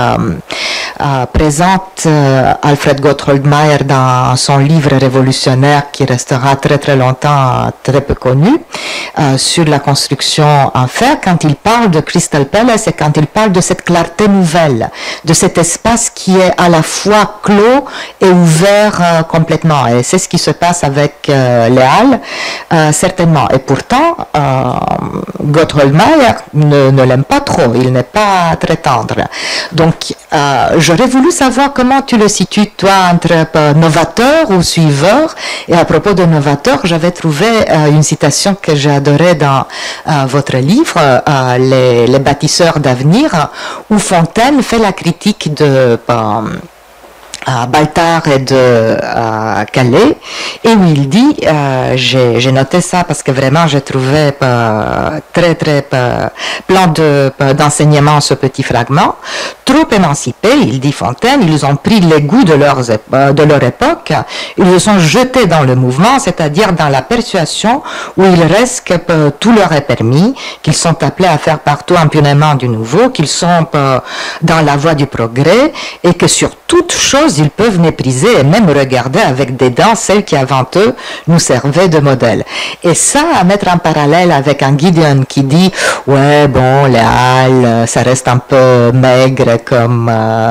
[SPEAKER 3] présente Alfred Gotthold Meyer dans son livre révolutionnaire qui restera très très longtemps très peu connu sur la construction en fer, quand il parle de Crystal Palace et quand il parle de cette clarté nouvelle, de cet espace qui est à la fois clos et ouvert complètement. Et c'est ce qui se passe avec les Halles, certainement. Et pourtant, Gotthold Meyer ne l'aime pas trop, il n'est pas très tendre. Donc, j'aurais voulu savoir comment tu le situes, toi, entre novateur ou suiveur. Et à propos de novateur, j'avais trouvé une citation que j'ai adorée dans votre livre, les bâtisseurs d'avenir, où Fontaine fait la critique de Baltard et de Calais, et où il dit, j'ai noté ça parce que vraiment j'ai trouvé très plein d'enseignements ce petit fragment, trop émancipés, il dit Fontaine, ils ont pris les goûts de leur époque, ils se sont jetés dans le mouvement, c'est-à-dire dans la persuasion où il reste que tout leur est permis, qu'ils sont appelés à faire partout impunément du nouveau, qu'ils sont dans la voie du progrès, et que sur toute chose ils peuvent mépriser et même regarder avec dédain celles qui avant eux nous servaient de modèle. Et ça, à mettre en parallèle avec un Gideon qui dit ouais bon, les Halles ça reste un peu maigre comme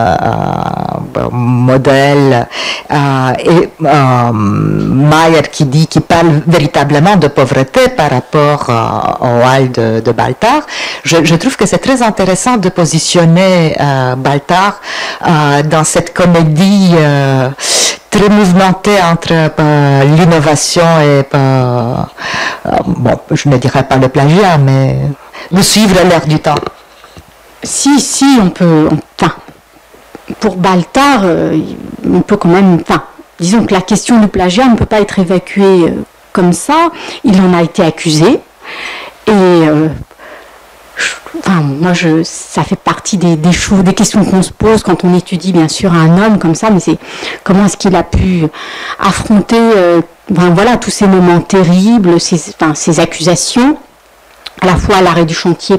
[SPEAKER 3] modèle, et Meyer qui parle véritablement de pauvreté par rapport aux Halles de Baltard, je trouve que c'est très intéressant de positionner Baltard dans cette comédie très mouvementée entre l'innovation et bon, je ne dirais pas le plagiat, mais de suivre l'air du temps.
[SPEAKER 2] Si, on peut, enfin, pour Baltard, on peut quand même, enfin, disons que la question du plagiat ne peut pas être évacuée comme ça. Il en a été accusé et enfin, moi, ça fait partie des choses, des questions qu'on se pose quand on étudie, bien sûr, un homme comme ça, mais c'est comment est-ce qu'il a pu affronter voilà, tous ces moments terribles, ces accusations, à la fois l'arrêt du chantier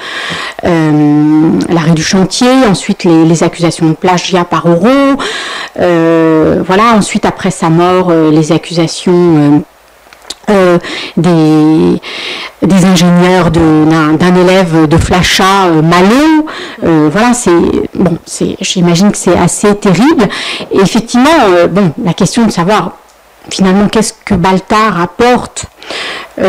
[SPEAKER 2] l'arrêt du chantier, ensuite les accusations de plagiat par Auro, voilà, ensuite après sa mort, les accusations des ingénieurs d'un élève de Flachat, Malo, voilà, j'imagine que c'est assez terrible. Et effectivement, bon, la question de savoir finalement, qu'est-ce que Baltar apporte aux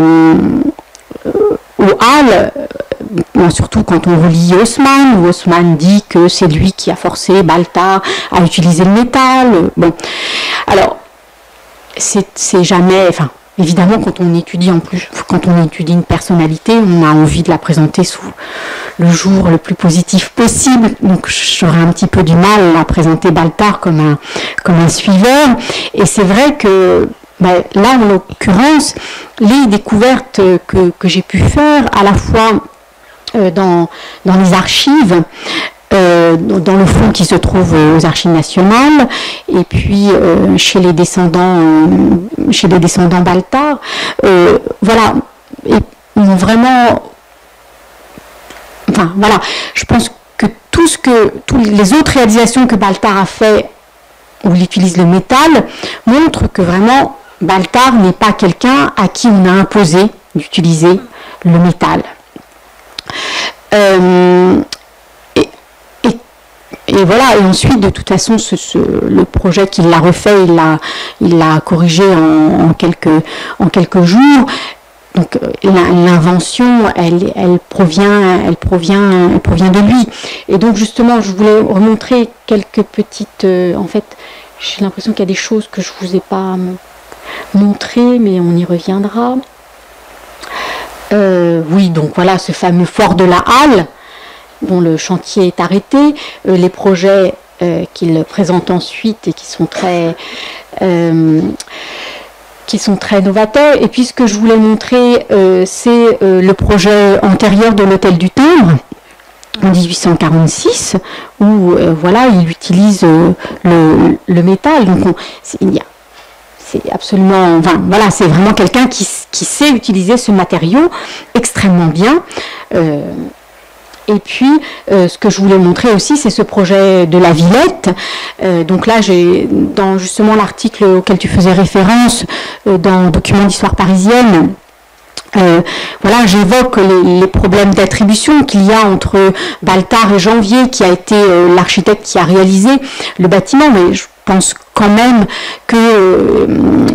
[SPEAKER 2] Halles, surtout quand on relit Haussmann, où Haussmann dit que c'est lui qui a forcé Baltar à utiliser le métal. Bon, alors, c'est jamais... Enfin, évidemment, quand on étudie une personnalité, on a envie de la présenter sous le jour le plus positif possible. Donc, j'aurais un petit peu du mal à présenter Baltar comme un suiveur. Et c'est vrai que là, en l'occurrence, les découvertes que j'ai pu faire, à la fois dans les archives, dans le fonds qui se trouve aux Archives nationales, et puis chez les descendants Baltar, voilà, et ont vraiment, enfin voilà, je pense que toutes les autres réalisations que Baltar a fait où il utilise le métal montrent que vraiment Baltar n'est pas quelqu'un à qui on a imposé d'utiliser le métal. Et voilà, et ensuite, de toute façon, le projet qu'il l'a refait, il l'a corrigé en quelques jours. Donc l'invention, elle provient de lui. Et donc justement, je voulais remontrer quelques petites... en fait, j'ai l'impression qu'il y a des choses que je ne vous ai pas montrées, mais on y reviendra. Oui, donc voilà, ce fameux fort de la Halle, dont le chantier est arrêté, les projets qu'il présente ensuite et qui sont très novateurs. Et puis ce que je voulais montrer, c'est le projet antérieur de l'Hôtel du Timbre, en 1846, où voilà, il utilise le métal. Donc c'est absolument, enfin, voilà, c'est vraiment quelqu'un qui sait utiliser ce matériau extrêmement bien. Et puis, ce que je voulais montrer aussi, c'est ce projet de la Villette. Donc là, j'ai, dans justement l'article auquel tu faisais référence, dans Documents d'histoire parisienne, voilà, j'évoque les problèmes d'attribution qu'il y a entre Baltar et Janvier, qui a été l'architecte qui a réalisé le bâtiment, mais je pense quand même que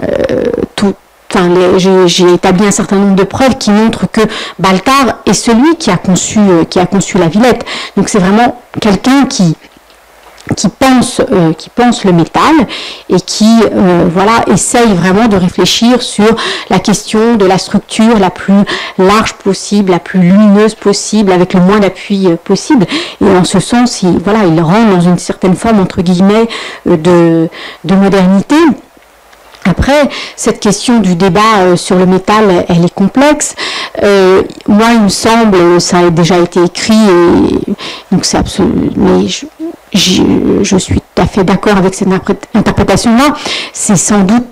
[SPEAKER 2] j'ai établi un certain nombre de preuves qui montrent que Baltar est celui qui a conçu la Villette. Donc c'est vraiment quelqu'un qui pense le métal et qui voilà, essaye vraiment de réfléchir sur la question de la structure la plus large possible, la plus lumineuse possible, avec le moins d'appui possible. Et en ce sens, il rentre dans une certaine forme, entre guillemets, de modernité. Après, cette question du débat sur le métal, elle est complexe. Moi, il me semble, ça a déjà été écrit, donc c'est absolument... Mais je suis tout à fait d'accord avec cette interprétation-là. C'est sans doute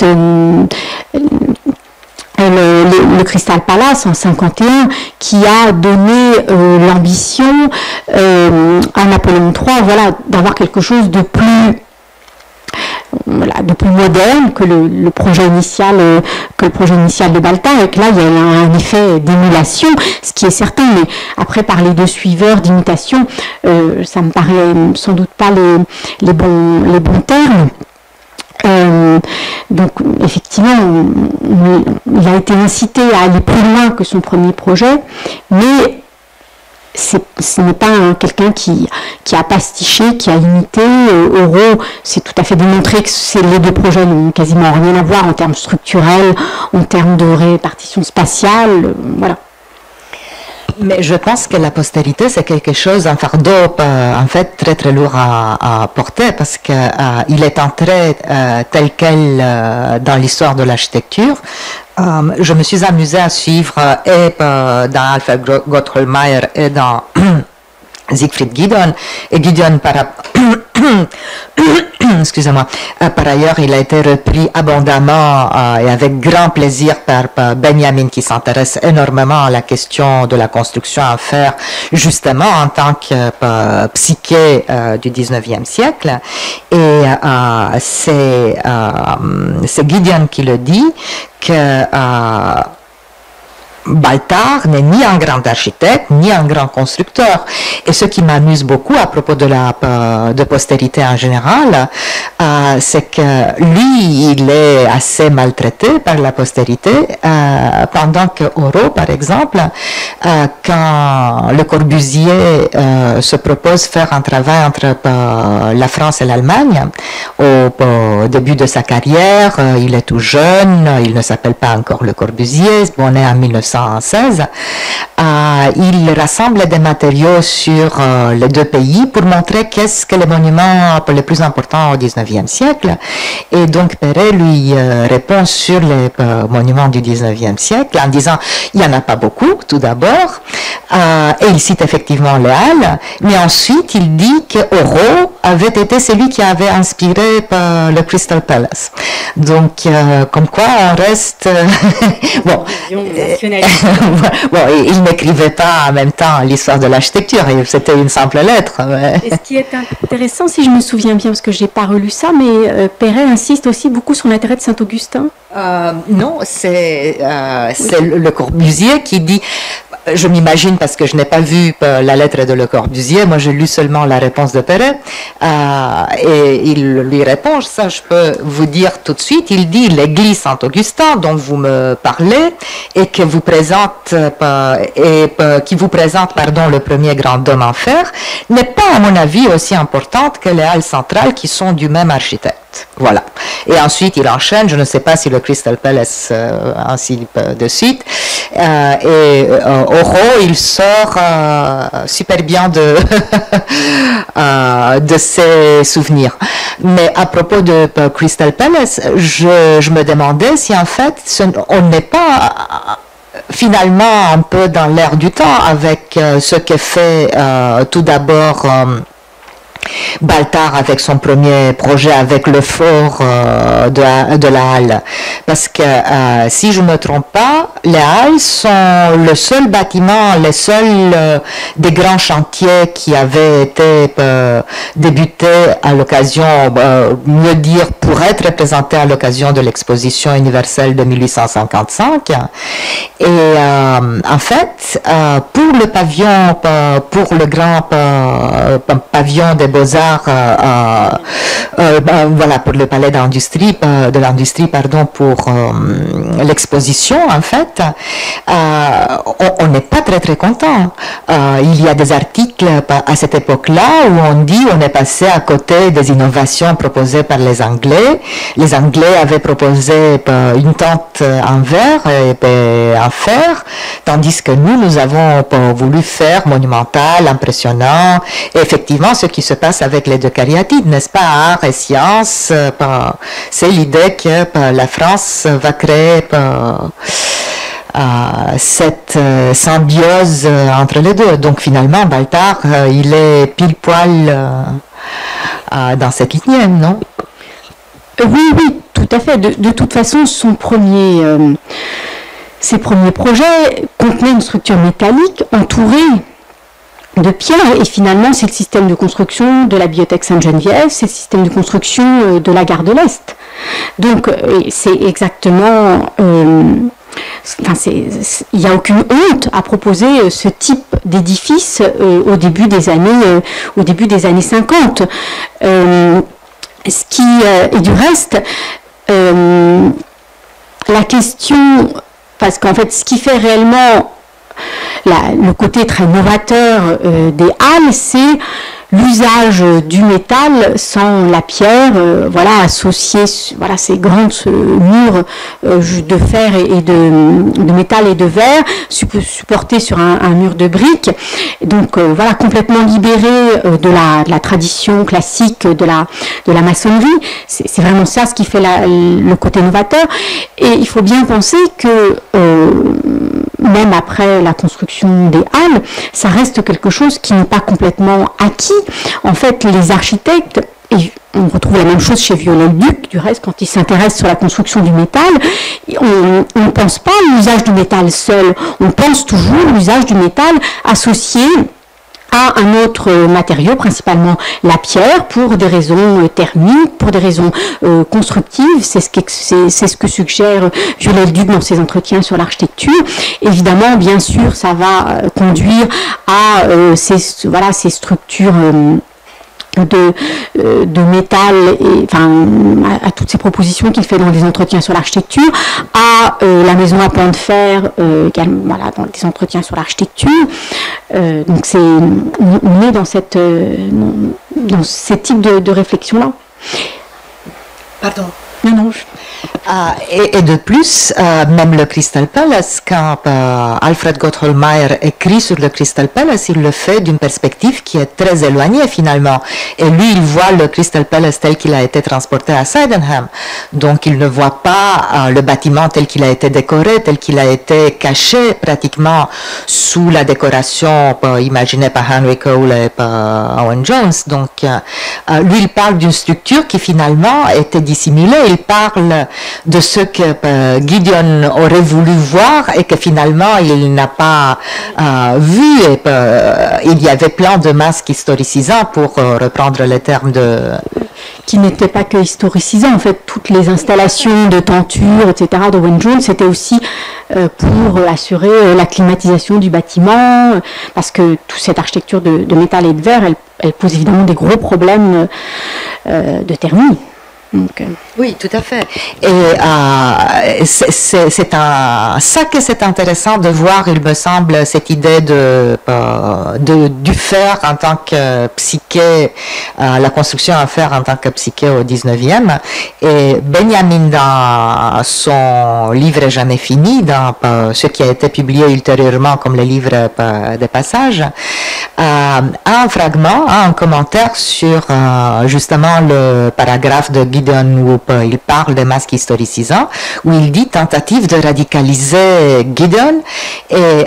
[SPEAKER 2] le Crystal Palace en 1951 qui a donné l'ambition à Napoléon III, voilà, d'avoir quelque chose de plus... Voilà, de plus moderne que le projet initial de Baltar, et que là il y a un effet d'émulation, ce qui est certain, mais après parler de suiveurs, d'imitation, ça me paraît sans doute pas les bons termes. Donc effectivement, il a été incité à aller plus loin que son premier projet, mais ce n'est pas quelqu'un qui a pastiché, qui a imité. Auro, c'est tout à fait démontré que les deux projets n'ont quasiment rien à voir en termes structurels, en termes de répartition spatiale, voilà.
[SPEAKER 3] Mais je pense que la postérité, c'est quelque chose, un fardeau en fait très très lourd à porter, parce qu'il est entré tel quel dans l'histoire de l'architecture. Je me suis amusée à suivre et dans Alfred Gottholmeyer et dans Siegfried Giedion. Et Giedion, excusez-moi, par ailleurs, il a été repris abondamment et avec grand plaisir par Benjamin, qui s'intéresse énormément à la question de la construction en fer, justement en tant que psyché du 19e siècle. Et c'est Giedion qui le dit, que Baltard n'est ni un grand architecte, ni un grand constructeur. Et ce qui m'amuse beaucoup à propos de postérité en général, c'est que lui, il est assez maltraité par la postérité, pendant que Aurault, par exemple, quand Le Corbusier se propose faire un travail entre la France et l'Allemagne, au début de sa carrière, il est tout jeune, il ne s'appelle pas encore Le Corbusier, on est en 1916, il rassemble des matériaux sur les deux pays pour montrer qu'est-ce que les monuments les plus importants au XIXe siècle. Et donc Perret lui répond sur les monuments du XIXe siècle en disant il n'y en a pas beaucoup tout d'abord, et il cite effectivement les Halles, mais ensuite il dit que Aurault avait été celui qui avait inspiré le Crystal Palace. Donc comme quoi on reste bon, bon, il n'écrivait pas en même temps l'histoire de l'architecture, c'était une simple lettre. Mais...
[SPEAKER 2] Et ce qui est intéressant, si je me souviens bien, parce que je n'ai pas relu ça, mais Perret insiste aussi beaucoup sur l'intérêt de Saint-Augustin.
[SPEAKER 3] Non, c'est Le Corbusier qui dit, je m'imagine parce que je n'ai pas vu la lettre de Le Corbusier, moi j'ai lu seulement la réponse de Perret, et il lui répond, ça je peux vous dire tout de suite, il dit l'église Saint-Augustin dont vous me parlez et que vous présente, qui vous présente le premier grand dôme en fer, n'est pas à mon avis aussi importante que les halles centrales qui sont du même architecte. Voilà. Et ensuite, il enchaîne, je ne sais pas si le Crystal Palace, ainsi de suite. Et Aurault, il sort super bien de ses souvenirs. Mais à propos de Crystal Palace, je me demandais si en fait, on n'est pas... finalement un peu dans l'air du temps avec ce que fait tout d'abord Baltard avec son premier projet avec le fort de la Halle, parce que si je ne me trompe pas, les Halles sont le seul bâtiment, les seuls des grands chantiers qui avaient été débutés à l'occasion, mieux dire pour être représentés à l'occasion de l'exposition universelle de 1855. Et en fait, pour le pavillon, pour le grand pavillon des Beaux-Arts, voilà, pour le palais d'industrie, pour l'exposition, en fait, on n'est pas très content. Il y a des articles à cette époque-là où on dit on est passé à côté des innovations proposées par les Anglais. Les Anglais avaient proposé une tente en verre et en fer, tandis que nous avons voulu faire monumental, impressionnant. Et effectivement, ce qui se passe avec les deux cariatides, n'est-ce pas, art et science, c'est l'idée que la France va créer cette symbiose entre les deux. Donc finalement, Baltard, il est pile poil dans cette lignée, non?
[SPEAKER 2] Oui, tout à fait. De toute façon, ses premiers projets contenaient une structure métallique entourée de pierre, et finalement c'est le système de construction de la bibliothèque Sainte-Geneviève, c'est le système de construction de la gare de l'Est. Donc c'est exactement... il n'y a aucune honte à proposer ce type d'édifice au début des années 50. Et du reste, la question... Parce qu'en fait, ce qui fait réellement le côté très novateur des halles, c'est l'usage du métal sans la pierre, associé, ces grands murs de fer et de métal et de verre supportés sur un mur de briques. Donc complètement libéré de la tradition classique de la maçonnerie. C'est vraiment ça ce qui fait le côté novateur. Et il faut bien penser que même après la construction des halles, ça reste quelque chose qui n'est pas complètement acquis. En fait, les architectes, et on retrouve la même chose chez Viollet-le-Duc, du reste, quand ils s'intéressent sur la construction du métal, on ne pense pas à l'usage du métal seul, on pense toujours à l'usage du métal associé à un autre matériau, principalement la pierre, pour des raisons thermiques, pour des raisons constructives. C'est ce que suggère Viollet-le-Duc dans ses entretiens sur l'architecture. Évidemment, bien sûr, ça va conduire à ces structures de métal, et, enfin, à toutes ces propositions qu'il fait dans les entretiens sur l'architecture, à la maison à pan de fer, voilà, dans des entretiens sur l'architecture. Donc on est dans ces types de réflexion-là.
[SPEAKER 3] Pardon.
[SPEAKER 2] Non.
[SPEAKER 3] Et de plus, même le Crystal Palace, quand Alfred Gottholmeyer écrit sur le Crystal Palace, il le fait d'une perspective qui est très éloignée finalement. Et lui, il voit le Crystal Palace tel qu'il a été transporté à Sydenham. Donc il ne voit pas le bâtiment tel qu'il a été décoré, tel qu'il a été caché pratiquement sous la décoration imaginée par Henry Cole et par Owen Jones. Donc lui, il parle d'une structure qui finalement était dissimulée. Il parle de ce que Gideon aurait voulu voir et que finalement il n'a pas vu. Et, il y avait plein de masques historicisants, pour reprendre les termes de...
[SPEAKER 2] Qui n'étaient pas que historicisants. En fait, toutes les installations de tenture, etc., d'Owen Jones, c'était aussi pour assurer la climatisation du bâtiment, parce que toute cette architecture de métal et de verre, elle pose évidemment des gros problèmes de thermie. Donc,
[SPEAKER 3] oui, tout à fait. Et c'est ça que c'est intéressant de voir, il me semble, cette idée du fer en tant que psyché, la construction à fer en tant que psyché au 19e. Et Benjamin, dans son livre Jamais fini, dans ce qui a été publié ultérieurement comme le livre des passages, a un fragment, un commentaire sur justement le paragraphe de Gideon où il parle des masques historicisants, où il dit tentative de radicaliser Gideon, et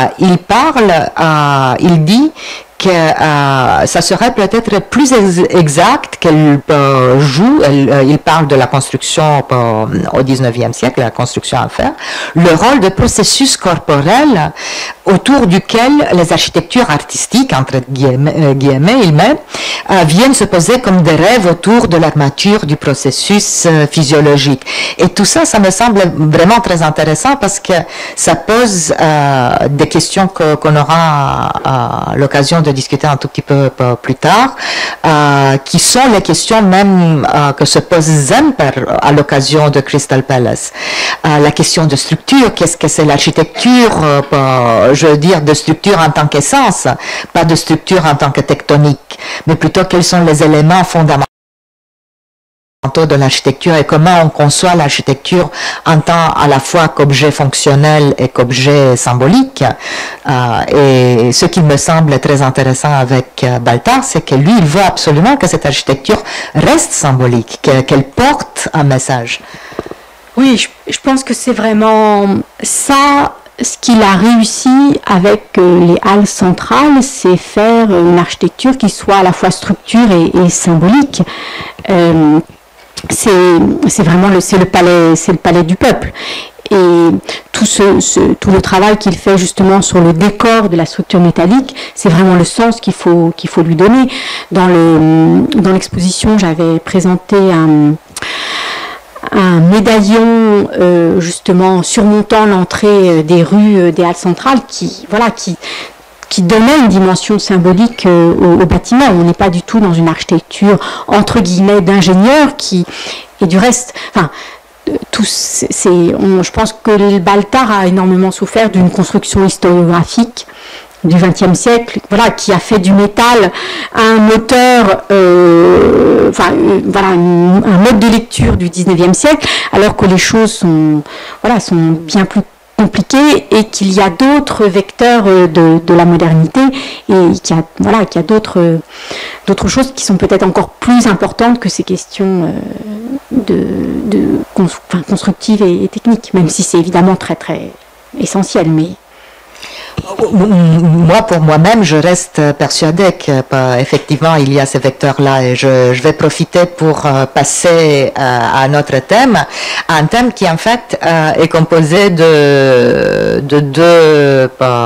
[SPEAKER 3] il dit que ça serait peut-être plus exact qu'elle joue, il parle de la construction au 19e siècle, la construction à fer, le rôle de processus corporel autour duquel les architectures artistiques, entre guillemets, il met, viennent se poser comme des rêves autour de l'armature du processus physiologique. Et tout ça, ça me semble vraiment très intéressant, parce que ça pose des questions qu'on aura l'occasion de discuter un tout petit peu plus tard, qui sont les questions même que se pose Zemper à l'occasion de Crystal Palace. La question de structure, qu'est-ce que c'est l'architecture, je veux dire de structure en tant qu'essence, pas de structure en tant que tectonique, mais plutôt quels sont les éléments fondamentaux de l'architecture et comment on conçoit l'architecture en tant à la fois qu'objet fonctionnel et qu'objet symbolique. Et ce qui me semble très intéressant avec Baltar, c'est que lui, il veut absolument que cette architecture reste symbolique, qu'elle porte un message.
[SPEAKER 2] Oui, je pense que c'est vraiment ça. Ce qu'il a réussi avec les halles centrales, c'est faire une architecture qui soit à la fois structure et symbolique. C'est vraiment le palais du peuple. Et tout le travail qu'il fait justement sur le décor de la structure métallique, c'est vraiment le sens qu'il faut lui donner. Dans l'exposition, j'avais présenté un médaillon justement surmontant l'entrée des rues des halles centrales qui donnait une dimension symbolique au bâtiment. On n'est pas du tout dans une architecture entre guillemets d'ingénieur et du reste, enfin, je pense que le Baltar a énormément souffert d'une construction historiographique du XXe siècle, voilà, qui a fait du métal un moteur, un mode de lecture du XIXe siècle, alors que les choses sont bien plus compliquées et qu'il y a d'autres vecteurs de la modernité et qu'il y a d'autres choses qui sont peut-être encore plus importantes que ces questions constructives et techniques, même si c'est évidemment très très essentiel. Mais
[SPEAKER 3] Moi, pour moi-même, je reste persuadée qu'effectivement, il y a ces vecteurs-là et je vais profiter pour passer à un autre thème, un thème qui en fait est composé de deux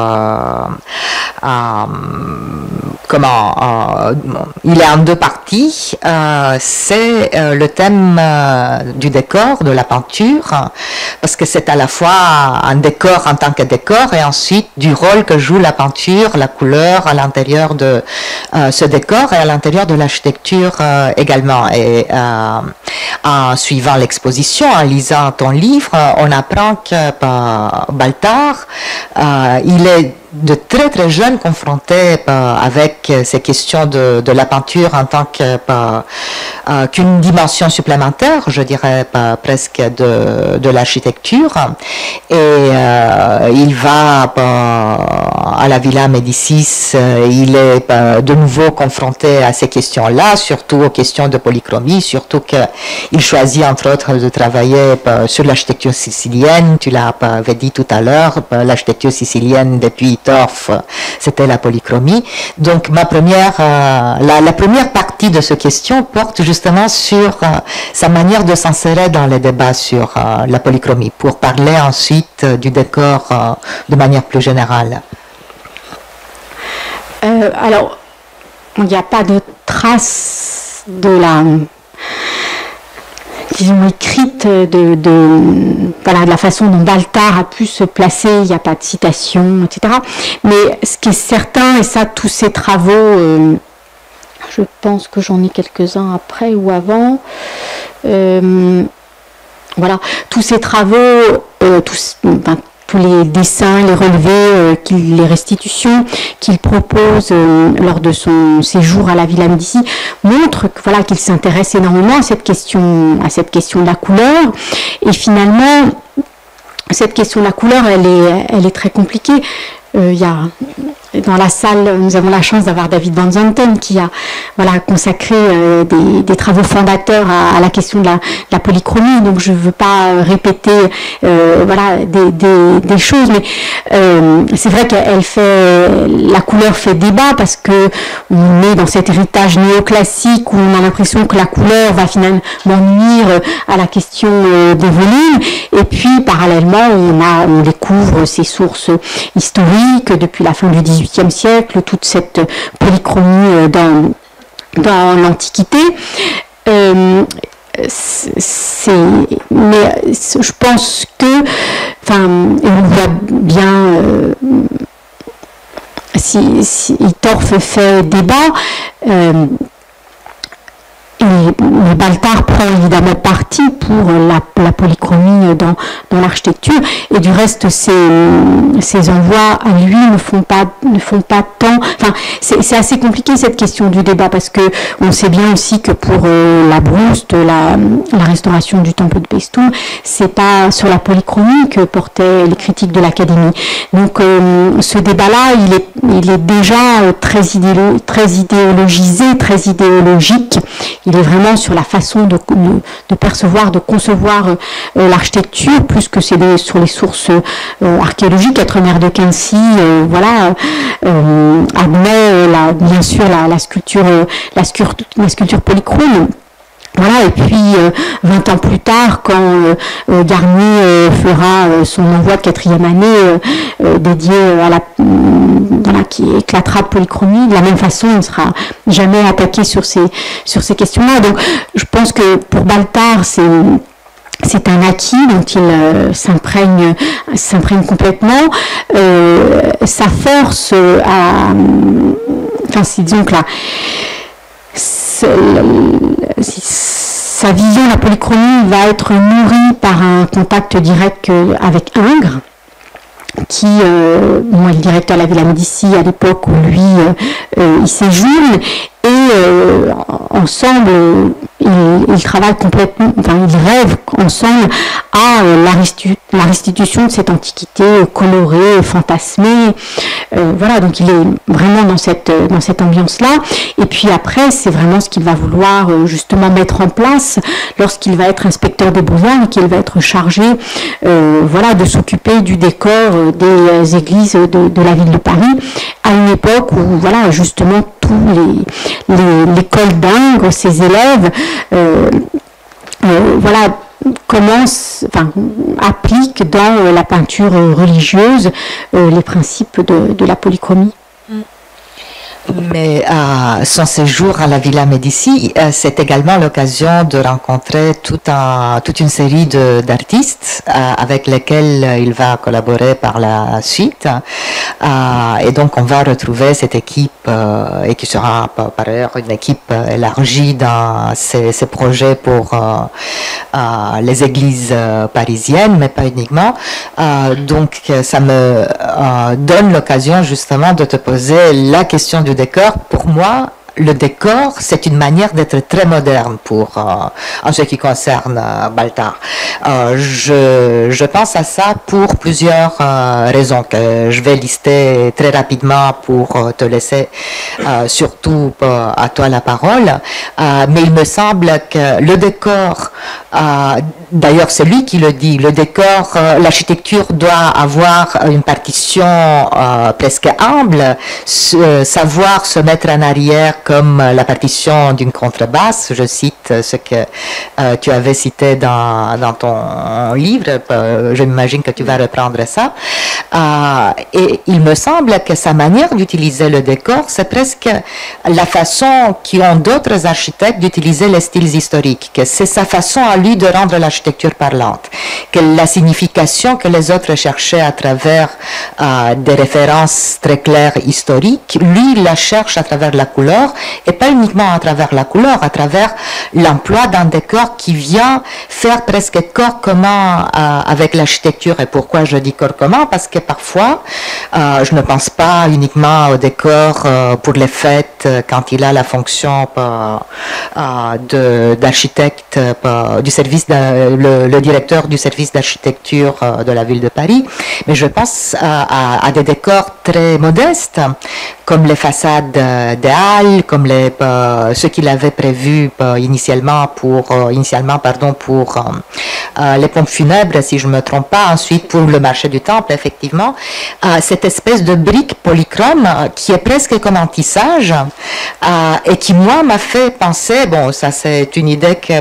[SPEAKER 3] il est en deux parties. C'est le thème du décor, de la peinture, parce que c'est à la fois un décor en tant que décor et ensuite du rôle que joue la peinture, la couleur à l'intérieur de ce décor et à l'intérieur de l'architecture également. Et en suivant l'exposition, en lisant ton livre, on apprend que Baltard, il est de très très jeune confronté avec ces questions de la peinture en tant qu'une dimension supplémentaire, je dirais presque de l'architecture. Et il va à la Villa Médicis, il est de nouveau confronté à ces questions-là, surtout aux questions de polychromie, surtout qu'il choisit entre autres de travailler sur l'architecture sicilienne. Tu l'avais dit tout à l'heure, l'architecture sicilienne depuis Torf, c'était la polychromie. Donc la première partie de cette question porte justement sur sa manière de s'insérer dans les débats sur la polychromie, pour parler ensuite du décor de manière plus générale.
[SPEAKER 2] Alors, il n'y a pas de trace de la, disons, écrite de la façon dont Baltard a pu se placer. Il n'y a pas de citation, etc. Mais ce qui est certain, et ça, tous ces travaux, je pense que j'en ai quelques-uns après ou avant, voilà, tous ces travaux, tous les dessins, les relevés, les restitutions qu'il propose lors de son séjour à la Villa Médicis montrent qu'il s'intéresse énormément à cette question de la couleur. Et finalement, cette question de la couleur, elle est très compliquée. Dans la salle, nous avons la chance d'avoir David Van Zanten qui a consacré des travaux fondateurs à la question de la polychromie. Donc je ne veux pas répéter des choses, mais c'est vrai que la couleur fait débat parce que on est dans cet héritage néoclassique où on a l'impression que la couleur va finalement nuire à la question des volumes. Et puis parallèlement, on découvre ces sources historiques depuis la fin du XVIIIe siècle, toute cette polychromie dans l'Antiquité. Mais je pense que, on voit bien, si Torf fait débat, et Baltard prend évidemment parti pour la polychromie dans l'architecture, et du reste ses envois à lui ne font pas tant. Enfin, c'est assez compliqué cette question du débat, parce que on sait bien aussi que pour la Brouste, la restauration du temple de Paestum, c'est pas sur la polychromie que portaient les critiques de l'Académie. Donc ce débat-là, il est déjà très idéologisé, très idéologique. Il est vraiment sur la façon de percevoir, de concevoir l'architecture, plus que sur les sources archéologiques. Quatremer de Quincy, admet bien sûr la sculpture polychrome. Voilà, et puis 20 ans plus tard, quand Garnier fera son envoi de 4e année dédié qui éclatera de polychromie, de la même façon, il ne sera jamais attaqué sur ces questions-là. Donc, je pense que pour Baltard, c'est un acquis dont il s'imprègne complètement. Sa force disons que sa vision de la polychromie va être nourrie par un contact direct avec Ingres, qui est le directeur de la Villa Médicis à l'époque où lui il séjourne, et ensemble ils travaillent complètement, ils rêvent ensemble à la restitution de cette antiquité colorée, fantasmée, Voilà, donc il est vraiment dans cette ambiance-là. Et puis après, c'est vraiment ce qu'il va vouloir justement mettre en place lorsqu'il va être inspecteur des beaux-arts et qu'il va être chargé voilà, de s'occuper du décor des églises de la ville de Paris, à une époque où voilà, justement tous l'école d'Ingres, ses élèves, voilà, appliquent dans la peinture religieuse les principes de la polychromie.
[SPEAKER 3] Mais son séjour à la Villa Médicis, c'est également l'occasion de rencontrer toute une série d'artistes avec lesquels il va collaborer par la suite. Et donc on va retrouver cette équipe et qui sera par ailleurs une équipe élargie dans ses projets pour les églises parisiennes, mais pas uniquement. Donc ça me donne l'occasion justement de te poser la question du décor. Pour moi, le décor, c'est une manière d'être très moderne en ce qui concerne Baltard. Je pense à ça pour plusieurs raisons que je vais lister très rapidement pour te laisser surtout à toi la parole. Mais il me semble que le décor, d'ailleurs c'est lui qui le dit, le décor, l'architecture doit avoir une partition presque humble, savoir se mettre en arrière comme la partition d'une contrebasse. Je cite ce que tu avais cité dans ton livre, je m'imagine que tu vas reprendre ça. Et il me semble que sa manière d'utiliser le décor, c'est presque la façon qu'ont d'autres architectes d'utiliser les styles historiques, que c'est sa façon à lui de rendre l'architecture parlante, que la signification que les autres cherchaient à travers des références très claires historiques, lui il la cherche à travers la couleur, et pas uniquement à travers la couleur, à travers l'emploi d'un décor qui vient faire presque corps commun avec l'architecture. Et pourquoi je dis corps commun? Parce que parfois, je ne pense pas uniquement au décor pour les fêtes, quand il a la fonction d'architecte du service, le directeur du service d'architecture de la ville de Paris, mais je pense à des décors très modestes, comme les façades des halles, comme ce qu'il avait prévu initialement pour les pompes funèbres, si je ne me trompe pas, ensuite pour le marché du Temple, effectivement, cette espèce de brique polychrome qui est presque comme un tissage et qui, moi, m'a fait penser, bon, ça c'est une idée que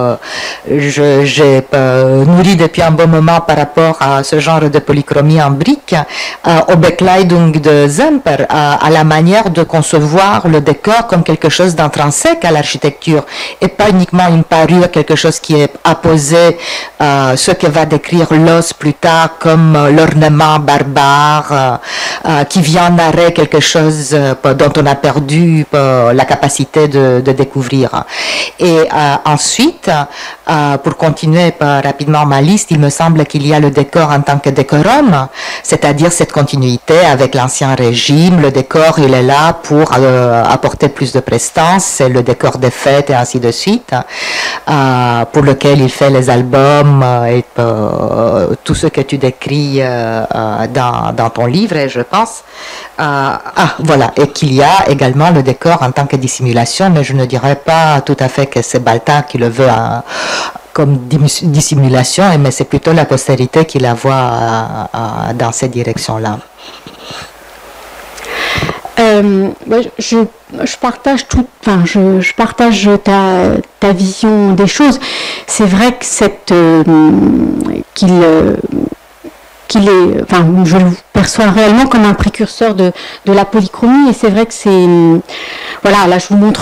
[SPEAKER 3] j'ai nourrie depuis un bon moment par rapport à ce genre de polychromie en brique, au Bekleidung de Zemper, à la manière de concevoir le décor comme quelque chose d'intrinsèque à l'architecture et pas uniquement une parure, quelque chose qui est apposé, ce que va décrire Loos plus tard comme l'ornement barbare qui vient narrer quelque chose dont on a perdu la capacité de découvrir. Et ensuite, pour continuer rapidement ma liste, il me semble qu'il y a le décor en tant que décorum, c'est-à-dire cette continuité avec l'ancien régime. Le décor, il est là pour apporter plus de prestance, c'est le décor des fêtes et ainsi de suite, pour lequel il fait les albums et tout ce que tu décris dans ton livre, je pense. Voilà, et qu'il y a également le décor en tant que dissimulation, mais je ne dirais pas tout à fait que c'est Baltard qui le veut comme dissimulation, mais c'est plutôt la postérité qui la voit dans cette direction-là.
[SPEAKER 2] Je partage je partage ta vision des choses. C'est vrai que je le perçois réellement comme un précurseur de la polychromie, et c'est vrai que c'est, voilà, là je vous montre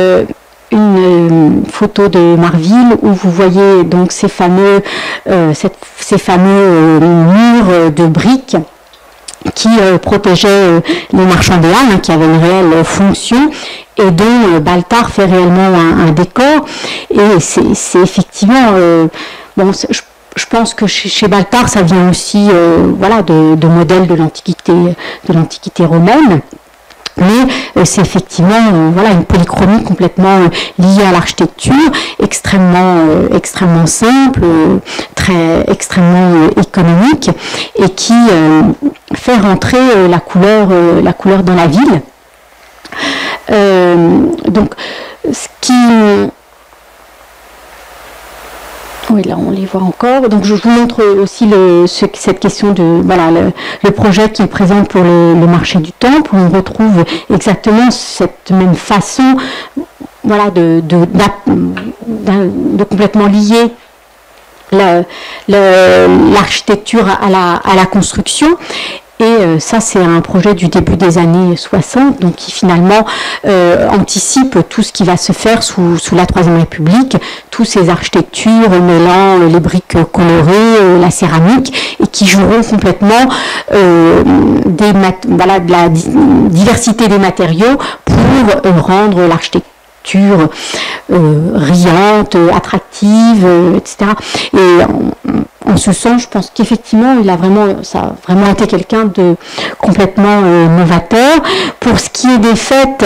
[SPEAKER 2] une photo de Marville où vous voyez donc ces fameux murs de briques qui protégeaient les marchands des Halles, qui avaient une réelle fonction, et dont Baltard fait réellement un décor. Et c'est effectivement, je pense que chez Baltard, ça vient aussi de modèles de l'Antiquité romaine. Mais c'est effectivement voilà, une polychromie complètement liée à l'architecture, extrêmement simple, extrêmement économique, et qui fait rentrer la couleur dans la ville. Donc, ce qui... Oui, là on les voit encore. Donc je vous montre aussi cette question de voilà, le projet qui est présent pour le marché du Temple, où on retrouve exactement cette même façon voilà, de complètement lier l'architecture à la construction. Et ça, c'est un projet du début des années 60, donc qui finalement anticipe tout ce qui va se faire sous la Troisième République, toutes ces architectures mêlant les briques colorées, la céramique, et qui joueront complètement de la diversité des matériaux pour rendre l'architecture riante, attractive, etc. Et en ce sens, je pense qu'effectivement, ça a vraiment été quelqu'un de complètement novateur. Pour ce qui est des fêtes,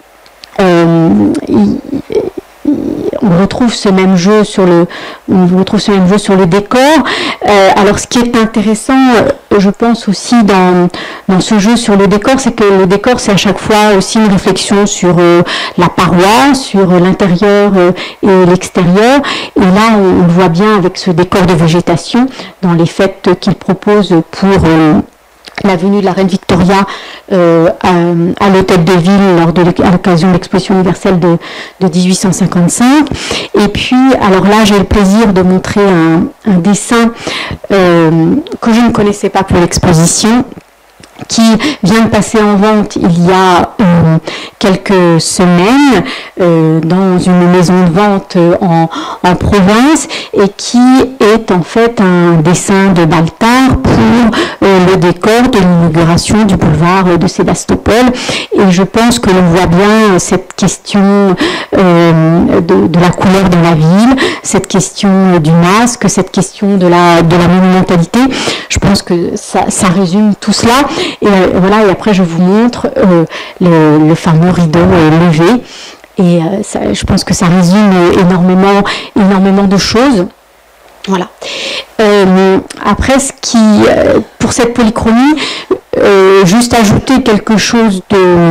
[SPEAKER 2] on retrouve ce même jeu sur le décor. Alors, ce qui est intéressant, je pense aussi dans ce jeu sur le décor, c'est que le décor, c'est à chaque fois aussi une réflexion sur la paroi, sur l'intérieur et l'extérieur. Et là, on le voit bien avec ce décor de végétation dans les fêtes qu'il propose pour la venue de la reine Victoria à l'hôtel de ville à l'occasion de l'exposition universelle de 1855. Et puis, alors là, j'ai le plaisir de montrer un dessin que je ne connaissais pas pour l'exposition, qui vient de passer en vente il y a quelques semaines dans une maison de vente en province, et qui est en fait un dessin de Baltard pour le décor de l'inauguration du boulevard de Sébastopol. Et je pense que l'on voit bien cette question de la couleur dans la ville, cette question du masque, cette question de la monumentalité. Je pense que ça résume tout cela. Et voilà, et après je vous montre le fameux rideau levé. Et je pense que ça résume énormément de choses. Voilà. Après, pour cette polychromie, juste ajouter quelque chose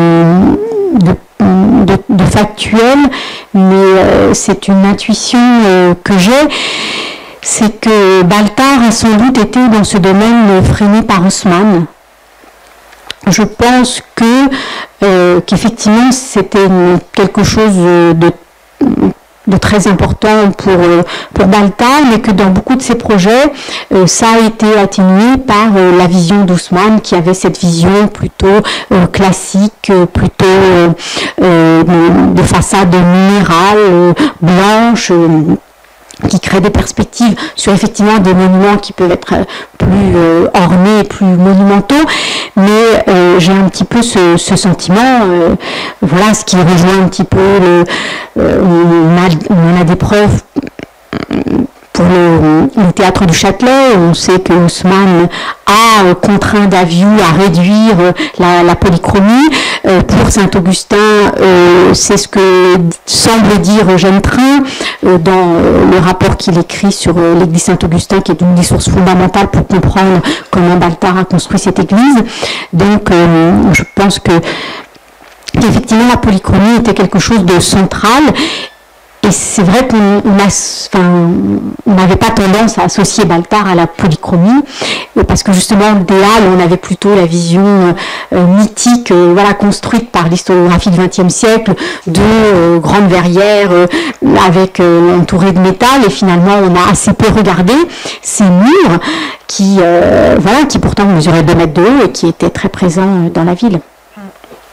[SPEAKER 2] de factuel, mais c'est une intuition que j'ai. C'est que Baltard a sans doute été dans ce domaine freiné par Haussmann. Je pense qu'effectivement c'était quelque chose de très important pour Baltard, mais que dans beaucoup de ses projets, ça a été atténué par la vision d'Haussmann, qui avait cette vision plutôt classique, plutôt de façade minérale, blanche, qui crée des perspectives sur effectivement des monuments qui peuvent être plus ornés, plus monumentaux, mais j'ai un petit peu ce sentiment, voilà, ce qui rejoint un petit peu on a des preuves pour le théâtre du Châtelet. On sait que Haussmann a contraint Daviou à réduire la polychromie. Pour Saint-Augustin, c'est ce que semble dire Eugène Train dans le rapport qu'il écrit sur l'église Saint-Augustin, qui est une des sources fondamentales pour comprendre comment Baltard a construit cette église. Donc, je pense qu'effectivement, la polychromie était quelque chose de central. Et c'est vrai qu'on n'avait pas tendance à associer Baltard à la polychromie, parce que justement, des Halles, on avait plutôt la vision mythique, voilà, construite par l'historiographie du XXe siècle, de grandes verrières entourées de métal, et finalement, on a assez peu regardé ces murs qui pourtant mesuraient 2 mètres de haut et qui étaient très présents dans la ville.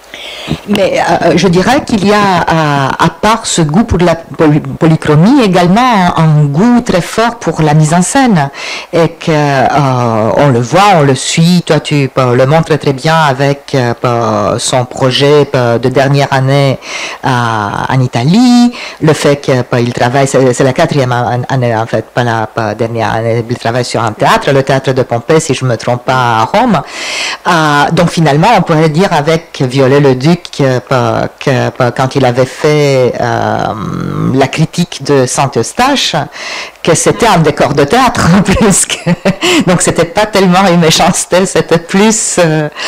[SPEAKER 3] Mais je dirais qu'il y a, à part ce goût pour la polychromie, également un goût très fort pour la mise en scène. Et qu'on le voit, on le suit. Toi, tu le montres très bien avec son projet de dernière année en Italie. Le fait qu'il travaille, c'est la 4e année en fait, pas la dernière année. Il travaille sur un théâtre, le théâtre de Pompée, si je ne me trompe pas, à Rome. Donc finalement, on pourrait dire avec Viollet-le-Duc quand il avait fait la critique de Saint-Eustache, que c'était un décor de théâtre en plus. Donc c'était pas tellement une méchanceté, c'était plus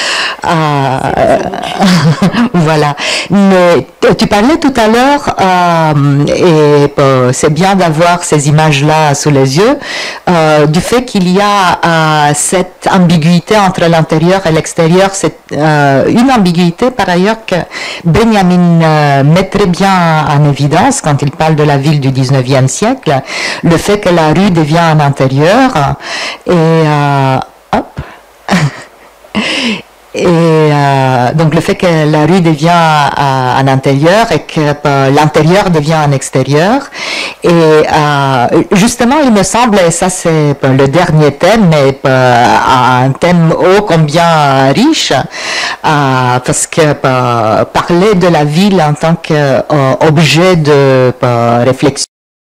[SPEAKER 3] voilà. Mais tu parlais tout à l'heure et c'est bien d'avoir ces images-là sous les yeux du fait qu'il y a cette ambiguïté entre l'intérieur et l'extérieur. C'est une ambiguïté par ailleurs que Benjamin met très bien en évidence quand il parle de la ville du 19e siècle, le fait que la rue devient un intérieur et donc le fait que la rue devient un intérieur et que l'intérieur devient un extérieur. Et justement, il me semble, et ça c'est le dernier thème, mais un thème ô combien riche, parce que parler de la ville en tant qu'objet de réflexion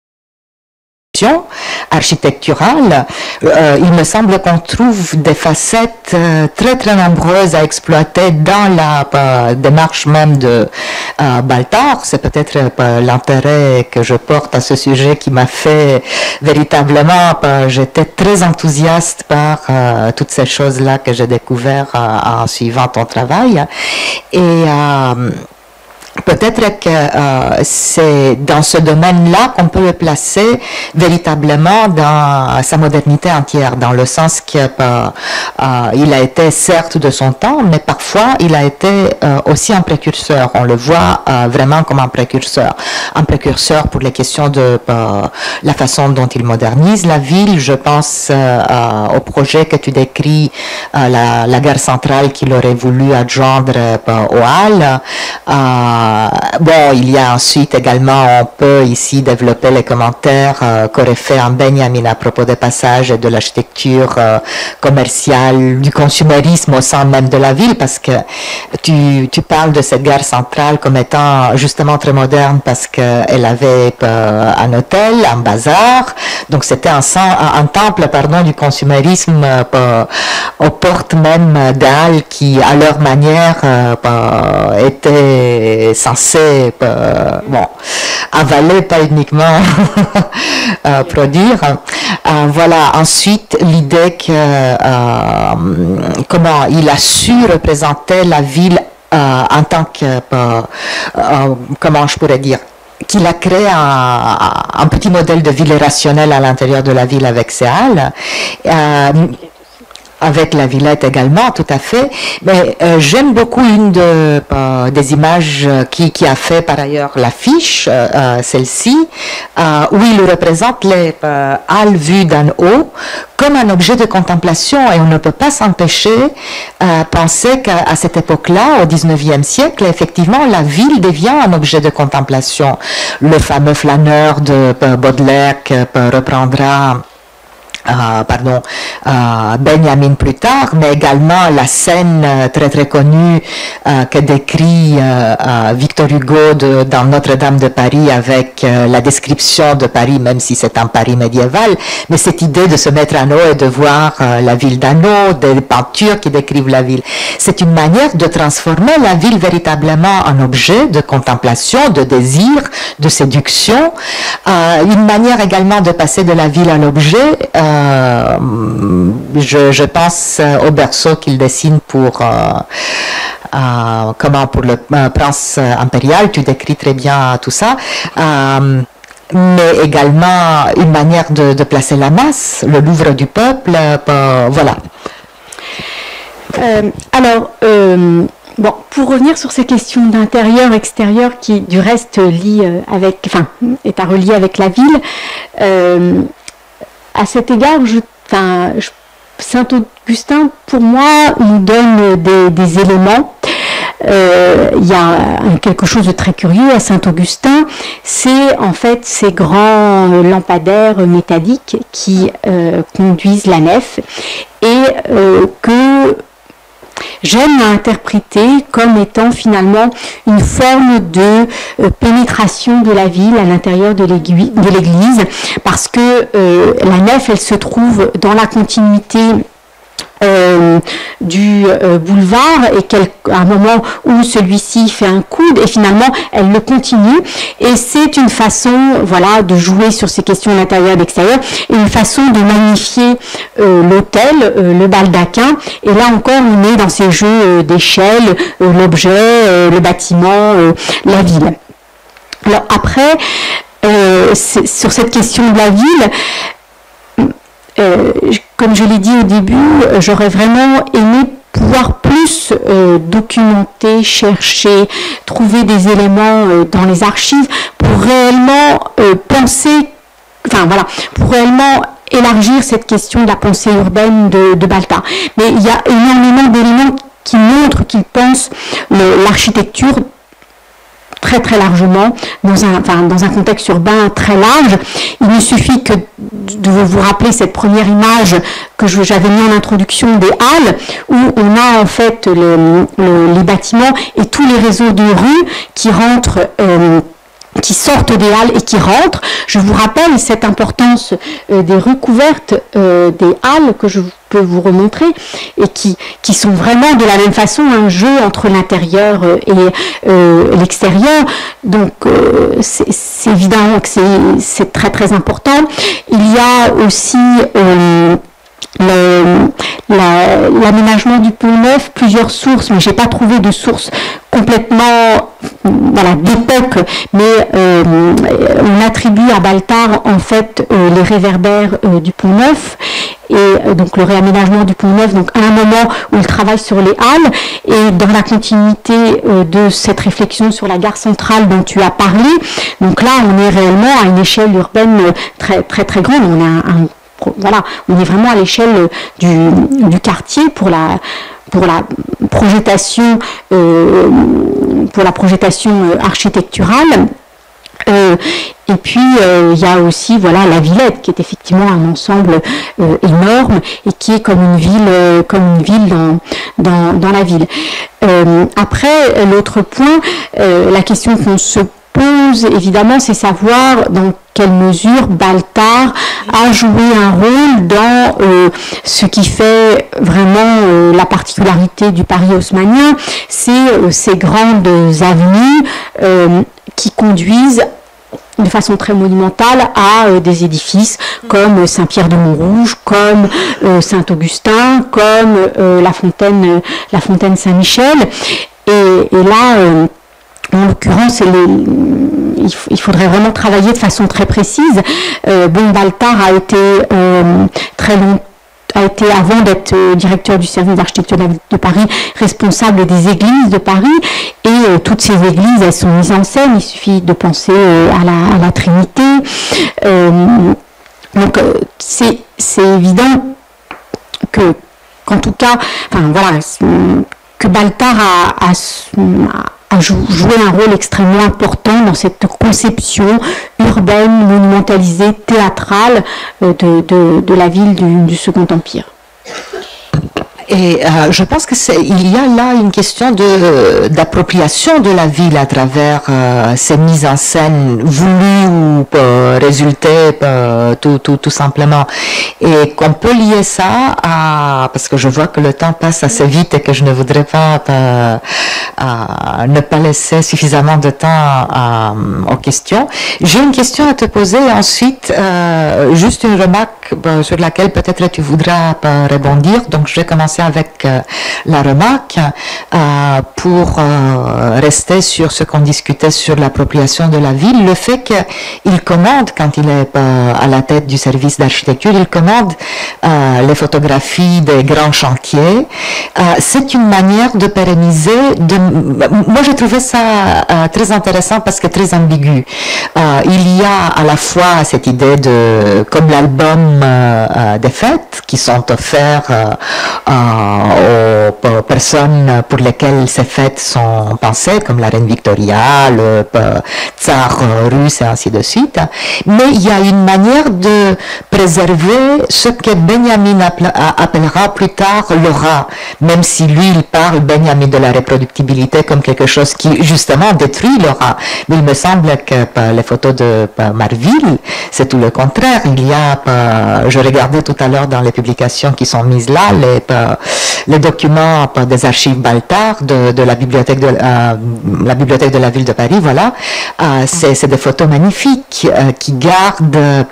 [SPEAKER 3] architecturale, il me semble qu'on trouve des facettes très très nombreuses à exploiter dans la démarche même de Baltard. C'est peut-être l'intérêt que je porte à ce sujet qui m'a fait véritablement, j'étais très enthousiaste par toutes ces choses-là que j'ai découvertes en suivant ton travail. Et peut-être que c'est dans ce domaine-là qu'on peut le placer véritablement dans sa modernité entière, dans le sens qu'il a été certes de son temps, mais parfois il a été aussi un précurseur. On le voit vraiment comme un précurseur pour les questions de la façon dont il modernise la ville. Je pense au projet que tu décris, la gare centrale qu'il aurait voulu adjoindre au Halles. Bon, il y a ensuite également, on peut ici développer les commentaires qu'aurait fait un Benjamin à propos des passages et de l'architecture commerciale, du consumérisme au sein même de la ville, parce que tu parles de cette gare centrale comme étant justement très moderne parce qu'elle avait un hôtel, un bazar, donc c'était un temple du consumérisme aux portes même d'Halles qui, à leur manière, étaient censés avaler, pas uniquement produire. Voilà. Ensuite, l'idée que comment il a su représenter la ville en tant que comment je pourrais dire, qu'il a créé un petit modèle de ville rationnelle à l'intérieur de la ville avec ses halles. Avec la Villette également, tout à fait. Mais j'aime beaucoup une des images qui a fait par ailleurs l'affiche, celle-ci, où il représente les halles vues d'en haut comme un objet de contemplation. Et on ne peut pas s'empêcher penser qu'à cette époque-là, au 19e siècle, effectivement, la ville devient un objet de contemplation. Le fameux flâneur de Baudelaire que reprendra Benjamin plus tard, mais également la scène très très connue que décrit Victor Hugo dans Notre-Dame de Paris avec la description de Paris, même si c'est un Paris médiéval, mais cette idée de se mettre à eau et de voir la ville d'Anneau, des peintures qui décrivent la ville. C'est une manière de transformer la ville véritablement en objet de contemplation, de désir, de séduction, une manière également de passer de la ville à l'objet. Je pense au berceau qu'il dessine pour le prince impérial. Tu décris très bien tout ça. Mais également une manière de placer la masse, le Louvre du peuple, voilà.
[SPEAKER 2] Bon, pour revenir sur ces questions d'intérieur-extérieur qui, du reste, est à relier avec la ville, à cet égard, Saint-Augustin, pour moi, nous donne des éléments il y a quelque chose de très curieux à Saint-Augustin, c'est en fait ces grands lampadaires métalliques qui conduisent la nef et que j'aime interpréter comme étant finalement une forme de pénétration de la ville à l'intérieur de l'église, parce que la nef, elle se trouve dans la continuité du boulevard et à un moment où celui-ci fait un coude et finalement elle le continue, et c'est une façon, voilà, de jouer sur ces questions d'intérieur et d'extérieur, et une façon de magnifier l'hôtel, le baldaquin, et là encore on est dans ces jeux d'échelle, l'objet, le bâtiment, la ville. Alors après, sur cette question de la ville, comme je l'ai dit au début, j'aurais vraiment aimé pouvoir plus documenter, chercher, trouver des éléments dans les archives pour réellement penser, enfin voilà, pour réellement élargir cette question de la pensée urbaine de Baltard. Mais il y a énormément d'éléments qui montrent qu'il pense l'architecture très très largement, dans un contexte urbain très large. Il me suffit que de vous rappeler cette première image que j'avais mis en introduction des halles, où on a en fait les bâtiments et tous les réseaux de rues qui rentrent, qui sortent des halles et qui rentrent. Je vous rappelle cette importance des rues couvertes des halles que je peux vous remontrer, et qui sont vraiment de la même façon un jeu entre l'intérieur et l'extérieur. Donc c'est évident que c'est très très important. Il y a aussi l'aménagement du Pont Neuf, plusieurs sources, mais j'ai pas trouvé de source complètement d'époque, mais on attribue à Baltard en fait les réverbères du Pont Neuf, et donc le réaménagement du Pont Neuf, donc à un moment où il travaille sur les halles, et dans la continuité de cette réflexion sur la gare centrale dont tu as parlé. Donc là on est réellement à une échelle urbaine très très très grande. On est vraiment à l'échelle du quartier pour la projetation architecturale. Et puis il y a aussi la Villette, qui est effectivement un ensemble énorme et qui est comme une ville dans la ville. Après, l'autre point, la question qu'on se pose évidemment, c'est savoir dans quelle mesure Baltard a joué un rôle dans ce qui fait vraiment la particularité du Paris haussmannien, c'est ces grandes avenues qui conduisent de façon très monumentale à des édifices comme Saint-Pierre-de-Montrouge, comme Saint-Augustin, comme la fontaine Saint-Michel. Et là, en l'occurrence, il faudrait vraiment travailler de façon très précise. Baltard a été, avant d'être directeur du service d'architecture de Paris, responsable des églises de Paris, et toutes ces églises, elles sont mises en scène. Il suffit de penser à la Trinité. Donc c'est évident qu'en tout cas, que Baltard a joué un rôle extrêmement important dans cette conception urbaine, monumentalisée, théâtrale de la ville du Second Empire.
[SPEAKER 3] Et je pense qu'il y a là une question d'appropriation de la ville à travers ces mises en scène voulues ou résultées tout simplement. Et qu'on peut lier ça parce que je vois que le temps passe assez vite et que je ne voudrais pas ne pas laisser suffisamment de temps aux questions. J'ai une question à te poser et ensuite juste une remarque sur laquelle peut-être tu voudras rebondir. Donc je vais commencer avec la remarque pour rester sur ce qu'on discutait sur l'appropriation de la ville. Le fait qu'il commande, quand il est à la tête du service d'architecture, il commande les photographies des grands chantiers. C'est une manière de pérenniser. Moi, j'ai trouvé ça très intéressant parce que très ambigu. Il y a à la fois cette idée comme l'album des fêtes qui sont offerts aux personnes pour lesquelles ces fêtes sont pensées, comme la reine Victoria, le tsar russe et ainsi de suite. Mais il y a une manière de préserver ce que Benjamin appellera plus tard l'aura, même si lui il parle, Benjamin, de la reproductibilité comme quelque chose qui justement détruit l'aura. Mais il me semble que les photos de Marville, c'est tout le contraire. Il y a, je regardais tout à l'heure dans les publications qui sont mises là, les documents des archives Baltard de la bibliothèque de la ville de Paris, voilà. C'est des photos magnifiques qui gardent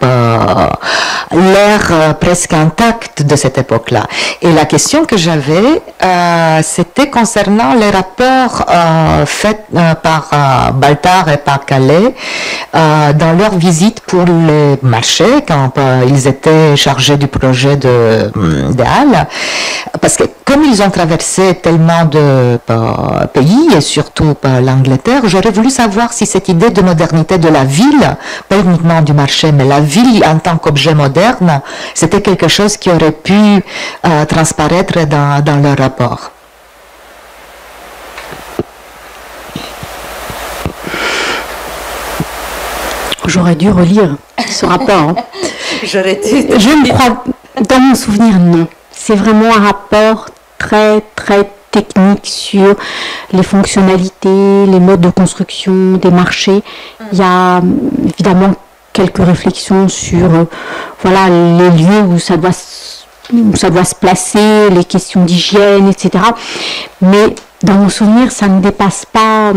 [SPEAKER 3] l'air presque intact de cette époque-là. Et la question que j'avais, c'était concernant les rapports faits par Baltard et par Calais dans leur visite pour les marchés, quand ils étaient chargés du projet des Halles, parce que comme ils ont traversé tellement de pays, et surtout l'Angleterre, j'aurais voulu savoir si cette idée de modernité de la ville, pas uniquement du marché, mais la ville en tant qu'objet moderne, c'était quelque chose qui aurait pu transparaître dans leur rapport.
[SPEAKER 2] J'aurais dû relire ce rapport. Je ne crois, dans mon souvenir, non. C'est vraiment un rapport très, très technique sur les fonctionnalités, les modes de construction des marchés. Il y a évidemment quelques réflexions sur voilà, les lieux où ça doit se placer, les questions d'hygiène, etc. Mais dans mon souvenir, ça ne dépasse pas,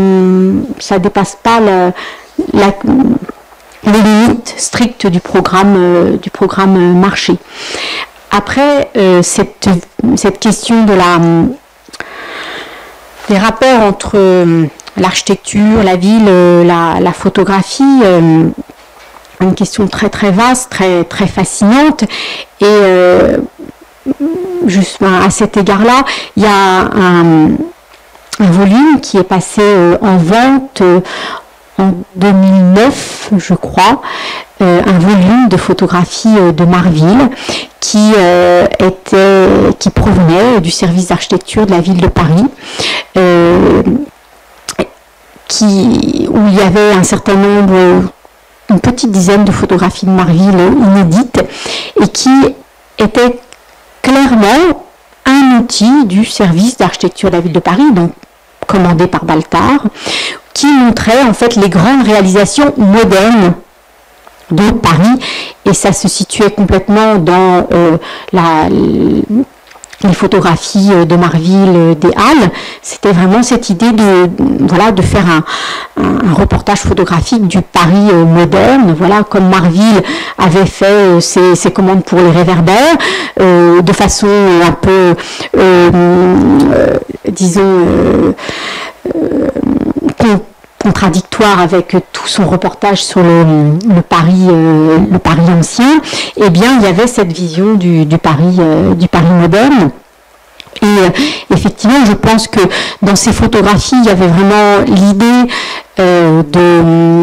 [SPEAKER 2] les limites strictes du programme marché. Après, cette question des rapports entre l'architecture, la ville, la photographie, une question très très vaste, très très fascinante. Et juste à cet égard-là, il y a un volume qui est passé en vente en 2009, je crois, un volume de photographies de Marville qui provenait du service d'architecture de la ville de Paris, où il y avait un certain nombre, une petite dizaine de photographies de Marville inédites, et qui étaient clairement un outil du service d'architecture de la ville de Paris, donc commandé par Baltard, qui montrait en fait les grandes réalisations modernes de Paris, et ça se situait complètement dans les photographies de Marville, des Halles. C'était vraiment cette idée de faire un reportage photographique du Paris moderne, voilà, comme Marville avait fait ses commandes pour les réverbères, de façon un peu, disons, contradictoire avec tout son reportage sur le Paris ancien. Eh bien, il y avait cette vision du Paris moderne. Et effectivement, je pense que dans ces photographies, il y avait vraiment l'idée de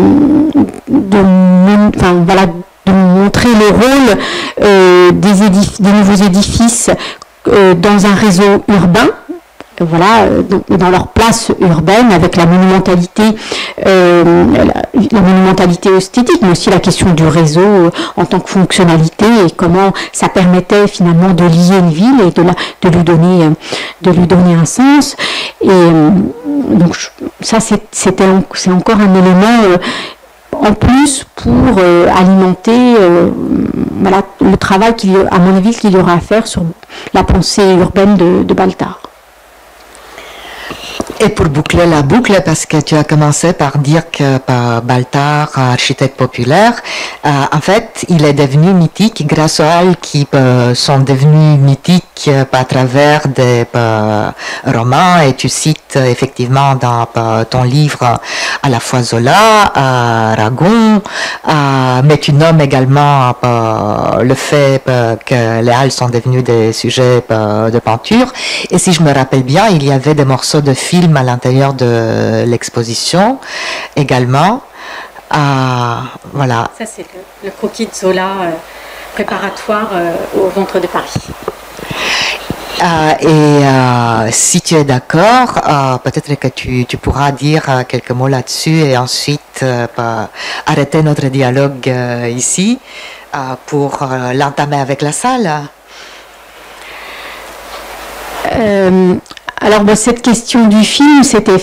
[SPEAKER 2] montrer le rôle des nouveaux édifices dans un réseau urbain. Voilà, dans leur place urbaine, avec la monumentalité esthétique, mais aussi la question du réseau en tant que fonctionnalité, et comment ça permettait finalement de lier une ville et de lui donner un sens. Et donc ça, c'est encore un élément en plus pour alimenter le travail à mon avis qu'il y aura à faire sur la pensée urbaine de Baltard.
[SPEAKER 3] Et pour boucler la boucle, parce que tu as commencé par dire que Baltard, architecte populaire, en fait, il est devenu mythique grâce aux Halles qui sont devenus mythiques à travers des romans, et tu cites effectivement dans ton livre à la fois Zola, Aragon, mais tu nommes également le fait que les Halles sont devenus des sujets de peinture. Et si je me rappelle bien, il y avait des morceaux de films à l'intérieur de l'exposition également. Voilà.
[SPEAKER 2] Ça, c'est le croquis de Zola préparatoire au Ventre de Paris.
[SPEAKER 3] Si tu es d'accord, peut-être que tu pourras dire quelques mots là-dessus et ensuite arrêter notre dialogue ici pour l'entamer avec la salle.
[SPEAKER 2] Alors cette question du film, c'était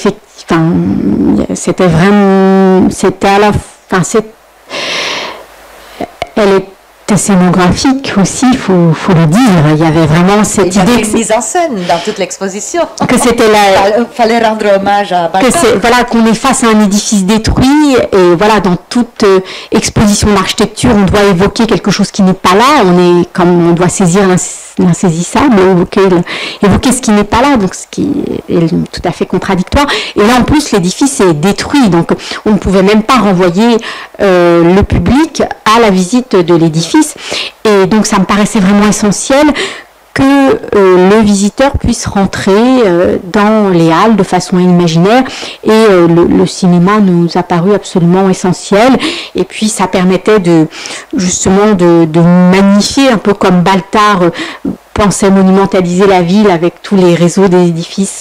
[SPEAKER 2] elle était scénographique aussi, il faut le dire. Il y avait vraiment cette idée.
[SPEAKER 3] Il y avait une mise en scène dans toute l'exposition.
[SPEAKER 2] Que c'était
[SPEAKER 3] fallait rendre hommage à Baltar.
[SPEAKER 2] Qu'on est face à un édifice détruit et voilà, dans toute exposition d'architecture, on doit évoquer quelque chose qui n'est pas là. On doit saisir l'insaisissable, évoquer ce qui n'est pas là, donc ce qui est tout à fait contradictoire. Et là, en plus, l'édifice est détruit, donc on ne pouvait même pas renvoyer le public à la visite de l'édifice. Et donc, ça me paraissait vraiment essentiel que le visiteur puisse rentrer dans les halles de façon imaginaire, et le cinéma nous a paru absolument essentiel. Et puis ça permettait justement de magnifier, un peu comme Baltar pensait monumentaliser la ville avec tous les réseaux d'édifices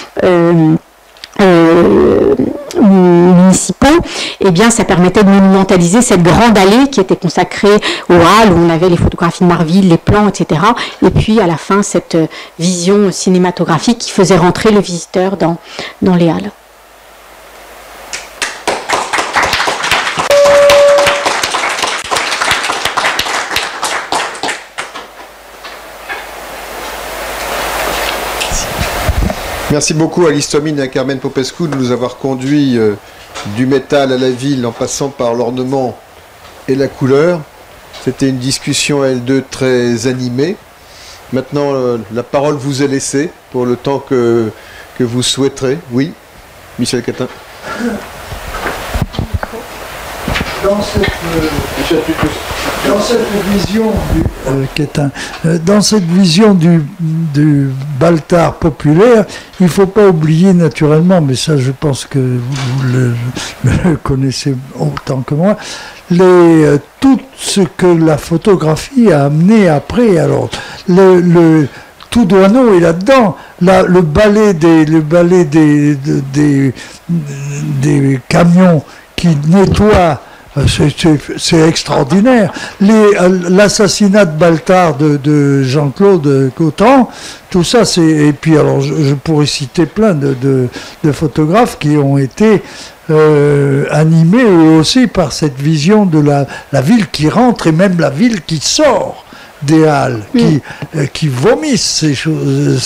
[SPEAKER 2] municipaux. Eh bien, ça permettait de monumentaliser cette grande allée qui était consacrée aux halles, où on avait les photographies de Marville, les plans, etc. Et puis, à la fin, cette vision cinématographique qui faisait rentrer le visiteur dans les halles.
[SPEAKER 1] Merci beaucoup Alice Thomine et à Carmen Popescu de nous avoir conduit du métal à la ville en passant par l'ornement et la couleur. C'était une discussion à L2 très animée. Maintenant, la parole vous est laissée pour le temps que vous souhaiterez. Oui, Michel Catin.
[SPEAKER 4] Dans cette vision du Baltar populaire, il ne faut pas oublier naturellement, mais ça je pense que vous le connaissez autant que moi, tout ce que la photographie a amené après. Alors, tout Douaneau est là-dedans. Le balai des camions qui nettoient, c'est extraordinaire. L'assassinat de Baltar de Jean-Claude Cotran, tout ça, et puis alors je pourrais citer plein de photographes qui ont été animés eux aussi par cette vision de la ville qui rentre et même la ville qui sort des halles, qui vomissent ces choses,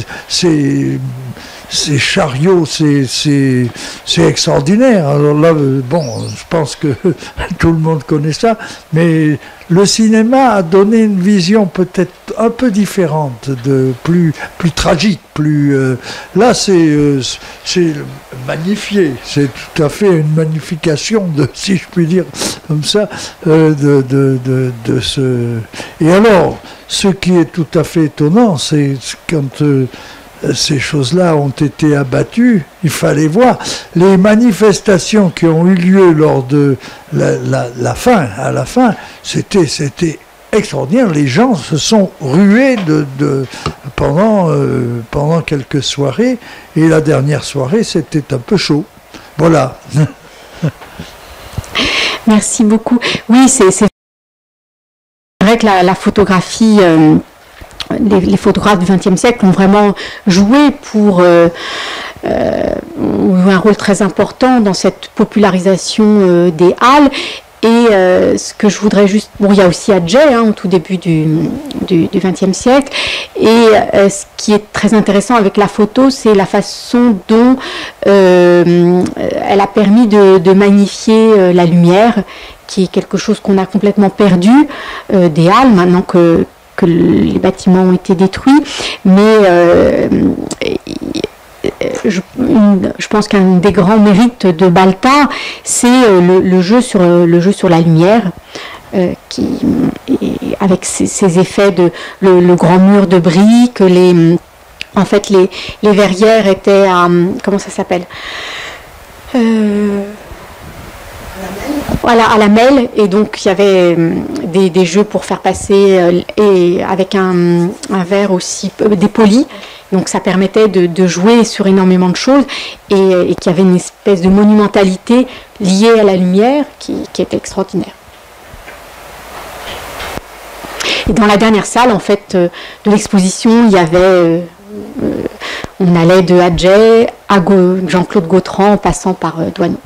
[SPEAKER 4] ces chariots, c'est extraordinaire. Alors là, bon, je pense que tout le monde connaît ça, mais le cinéma a donné une vision peut-être un peu différente, plus tragique, là c'est magnifié, c'est tout à fait une magnification si je puis dire comme ça, de ce. Et alors, ce qui est tout à fait étonnant, c'est quand ces choses-là ont été abattues, il fallait voir les manifestations qui ont eu lieu lors de la fin. À la fin, c'était extraordinaire. Les gens se sont rués pendant quelques soirées, et la dernière soirée, c'était un peu chaud. Voilà.
[SPEAKER 2] Merci beaucoup. Oui, c'est vrai que la photographie. Les photographes du XXe siècle ont vraiment joué ont eu un rôle très important dans cette popularisation des halles. Et ce que je voudrais juste... Bon, il y a aussi Adjei, au tout début du XXe siècle. Et ce qui est très intéressant avec la photo, c'est la façon dont elle a permis de magnifier la lumière, qui est quelque chose qu'on a complètement perdu des halles, maintenant que les bâtiments ont été détruits, mais je pense qu'un des grands mérites de Baltar, c'est le jeu sur la lumière, avec ces effets le grand mur de briques, en fait les verrières étaient à... comment ça s'appelle, voilà, à la mêle, et donc il y avait des jeux pour faire passer, et avec un verre aussi dépoli, donc ça permettait de jouer sur énormément de choses, et qu'il y avait une espèce de monumentalité liée à la lumière qui était extraordinaire. Et dans la dernière salle, en fait, de l'exposition, il y avait, on allait de Hadjé à Jean-Claude Gautran en passant par Doisneau.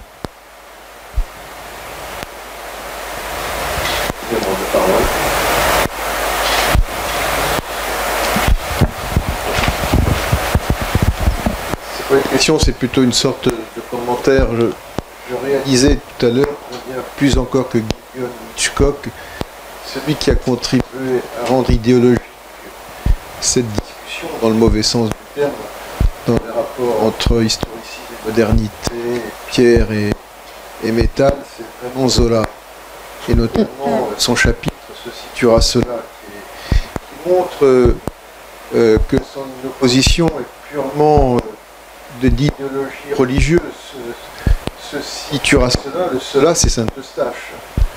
[SPEAKER 1] C'est pas une question, c'est plutôt une sorte de commentaire. Je réalisais tout à l'heure combien plus encore que Guillaume Hitchcock, celui qui a contribué à rendre idéologique cette discussion, dans le mauvais sens du terme, dans les rapports entre historicisme et modernité, pierre et métal, c'est vraiment Zola. Et notamment son chapitre Se situera cela, qui montre que son opposition est purement d'idéologie religieuse. Se situera cela, le cela c'est Saint-Eustache.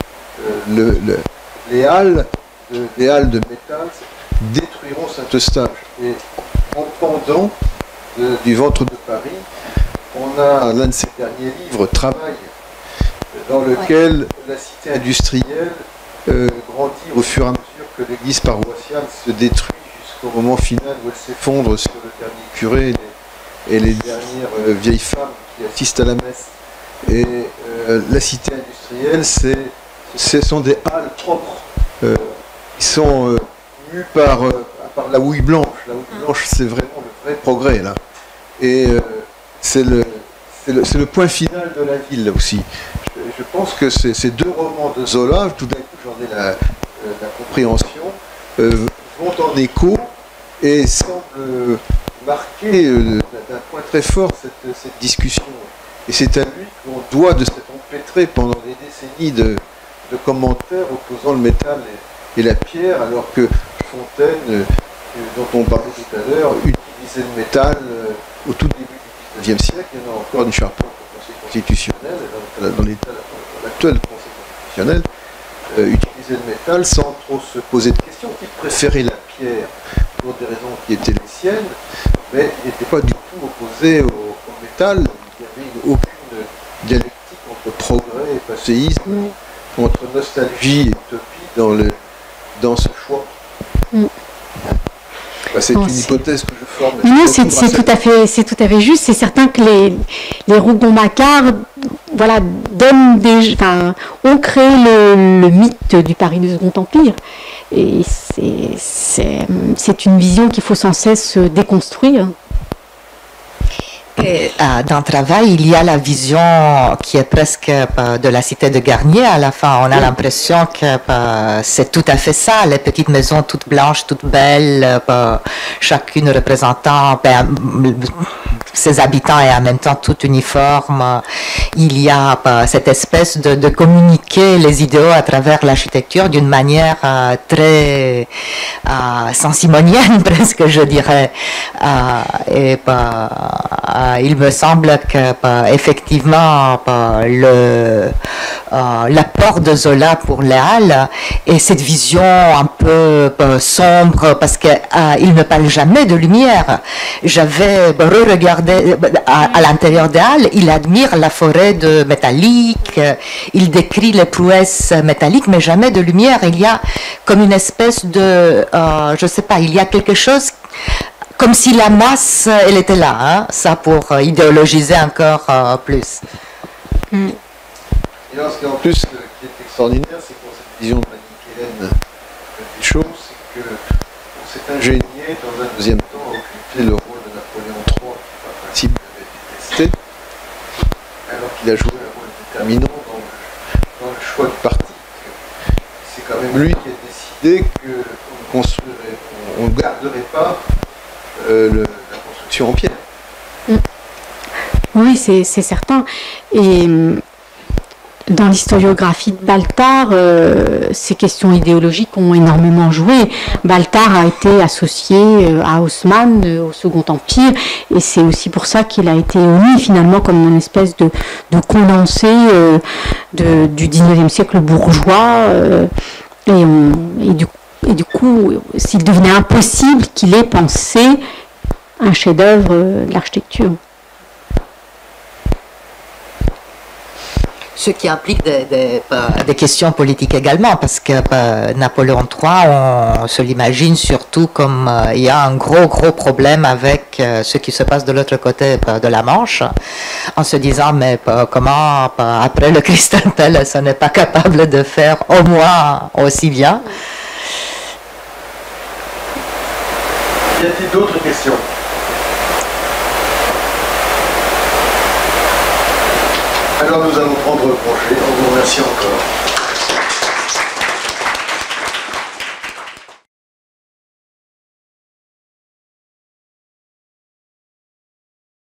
[SPEAKER 1] Les halles de métal détruiront Saint-Eustache. Et en pendant du ventre de Paris, on a l'un de ses derniers livres, Travail, dans lequel la cité industrielle grandit au fur et à mesure que l'église paroissiale se détruit jusqu'au moment final où elle s'effondre sur le dernier curé et les dernières vieilles femmes qui assistent à la messe. Et la cité industrielle, ce sont des halles propres qui sont mues par la houille blanche. La houille blanche, c'est vraiment le vrai progrès, là. Et c'est le point final de la ville, là aussi. Je pense que ces deux romans de Zola, tout d'un coup j'en ai la compréhension, vont en écho et semblent marquer d'un point très fort cette discussion. Et c'est à lui qu'on doit de s'être empêtré pendant des décennies de commentaires opposant le métal et la pierre, alors que Fontaine, dont on parlait tout à l'heure, utilisait le métal au tout début du XIXe siècle. Il y en a encore une charpente au Conseil constitutionnel, dans l'état actuel du Conseil constitutionnel, utilisait le métal sans trop se poser de questions. Il préférait la pierre pour des raisons qui étaient les siennes, mais il n'était pas du tout opposé au métal. Il n'y avait aucune dialectique entre progrès et passéisme, entre nostalgie et utopie dans ce choix. C'est une hypothèse que je forme.
[SPEAKER 2] Non, c'est tout à fait juste. C'est certain que les Rougon-Macquart, voilà, ont créé le mythe du Paris du Second Empire. Et c'est une vision qu'il faut sans cesse déconstruire.
[SPEAKER 3] Et, dans le travail, il y a la vision qui est presque de la cité de Garnier. À la fin, on a l'impression que c'est tout à fait ça, les petites maisons toutes blanches, toutes belles, chacune représentant ses habitants et en même temps tout uniforme. Il y a cette espèce de communiquer les idéaux à travers l'architecture d'une manière très saint-simonienne, presque, je dirais. Et il me semble que effectivement l'apport de Zola pour les halles et cette vision un peu sombre, parce qu'il ne parle jamais de lumière. J'avais re-regardé à l'intérieur des halles, il admire la forêt de métallique, il décrit les prouesses métalliques, mais jamais de lumière. Il y a comme une espèce de, je sais pas, il y a quelque chose comme si la masse, elle était là, hein, ça pour idéologiser encore plus.
[SPEAKER 1] Et là, ce qui en plus qui est extraordinaire, c'est que dans cette vision manichéenne des choses, c'est qu'on s'est ingénié dans un deuxième temps à occulter le rôle de Napoléon III, qui par principe devait détester, alors qu'il a joué un rôle déterminant dans le choix du parti. C'est quand même lui qui a décidé qu'on ne garderait pas la construction en pierre.
[SPEAKER 2] Oui, c'est certain. Et dans l'historiographie de Baltar, ces questions idéologiques ont énormément joué. Baltar a été associé à Haussmann au Second Empire, et c'est aussi pour ça qu'il a été mis finalement comme une espèce de condensé du 19e siècle bourgeois, et du coup, s'il devenait impossible qu'il ait pensé un chef-d'œuvre de l'architecture.
[SPEAKER 3] Ce qui implique des questions politiques également, parce que Napoléon III, on se l'imagine surtout comme il y a un gros problème avec ce qui se passe de l'autre côté de la Manche, en se disant mais comment après le Christentel, ça n'est pas capable de faire au moins aussi bien.
[SPEAKER 1] Y a-t-il d'autres questions? Alors nous allons prendre congé. On vous remercie encore.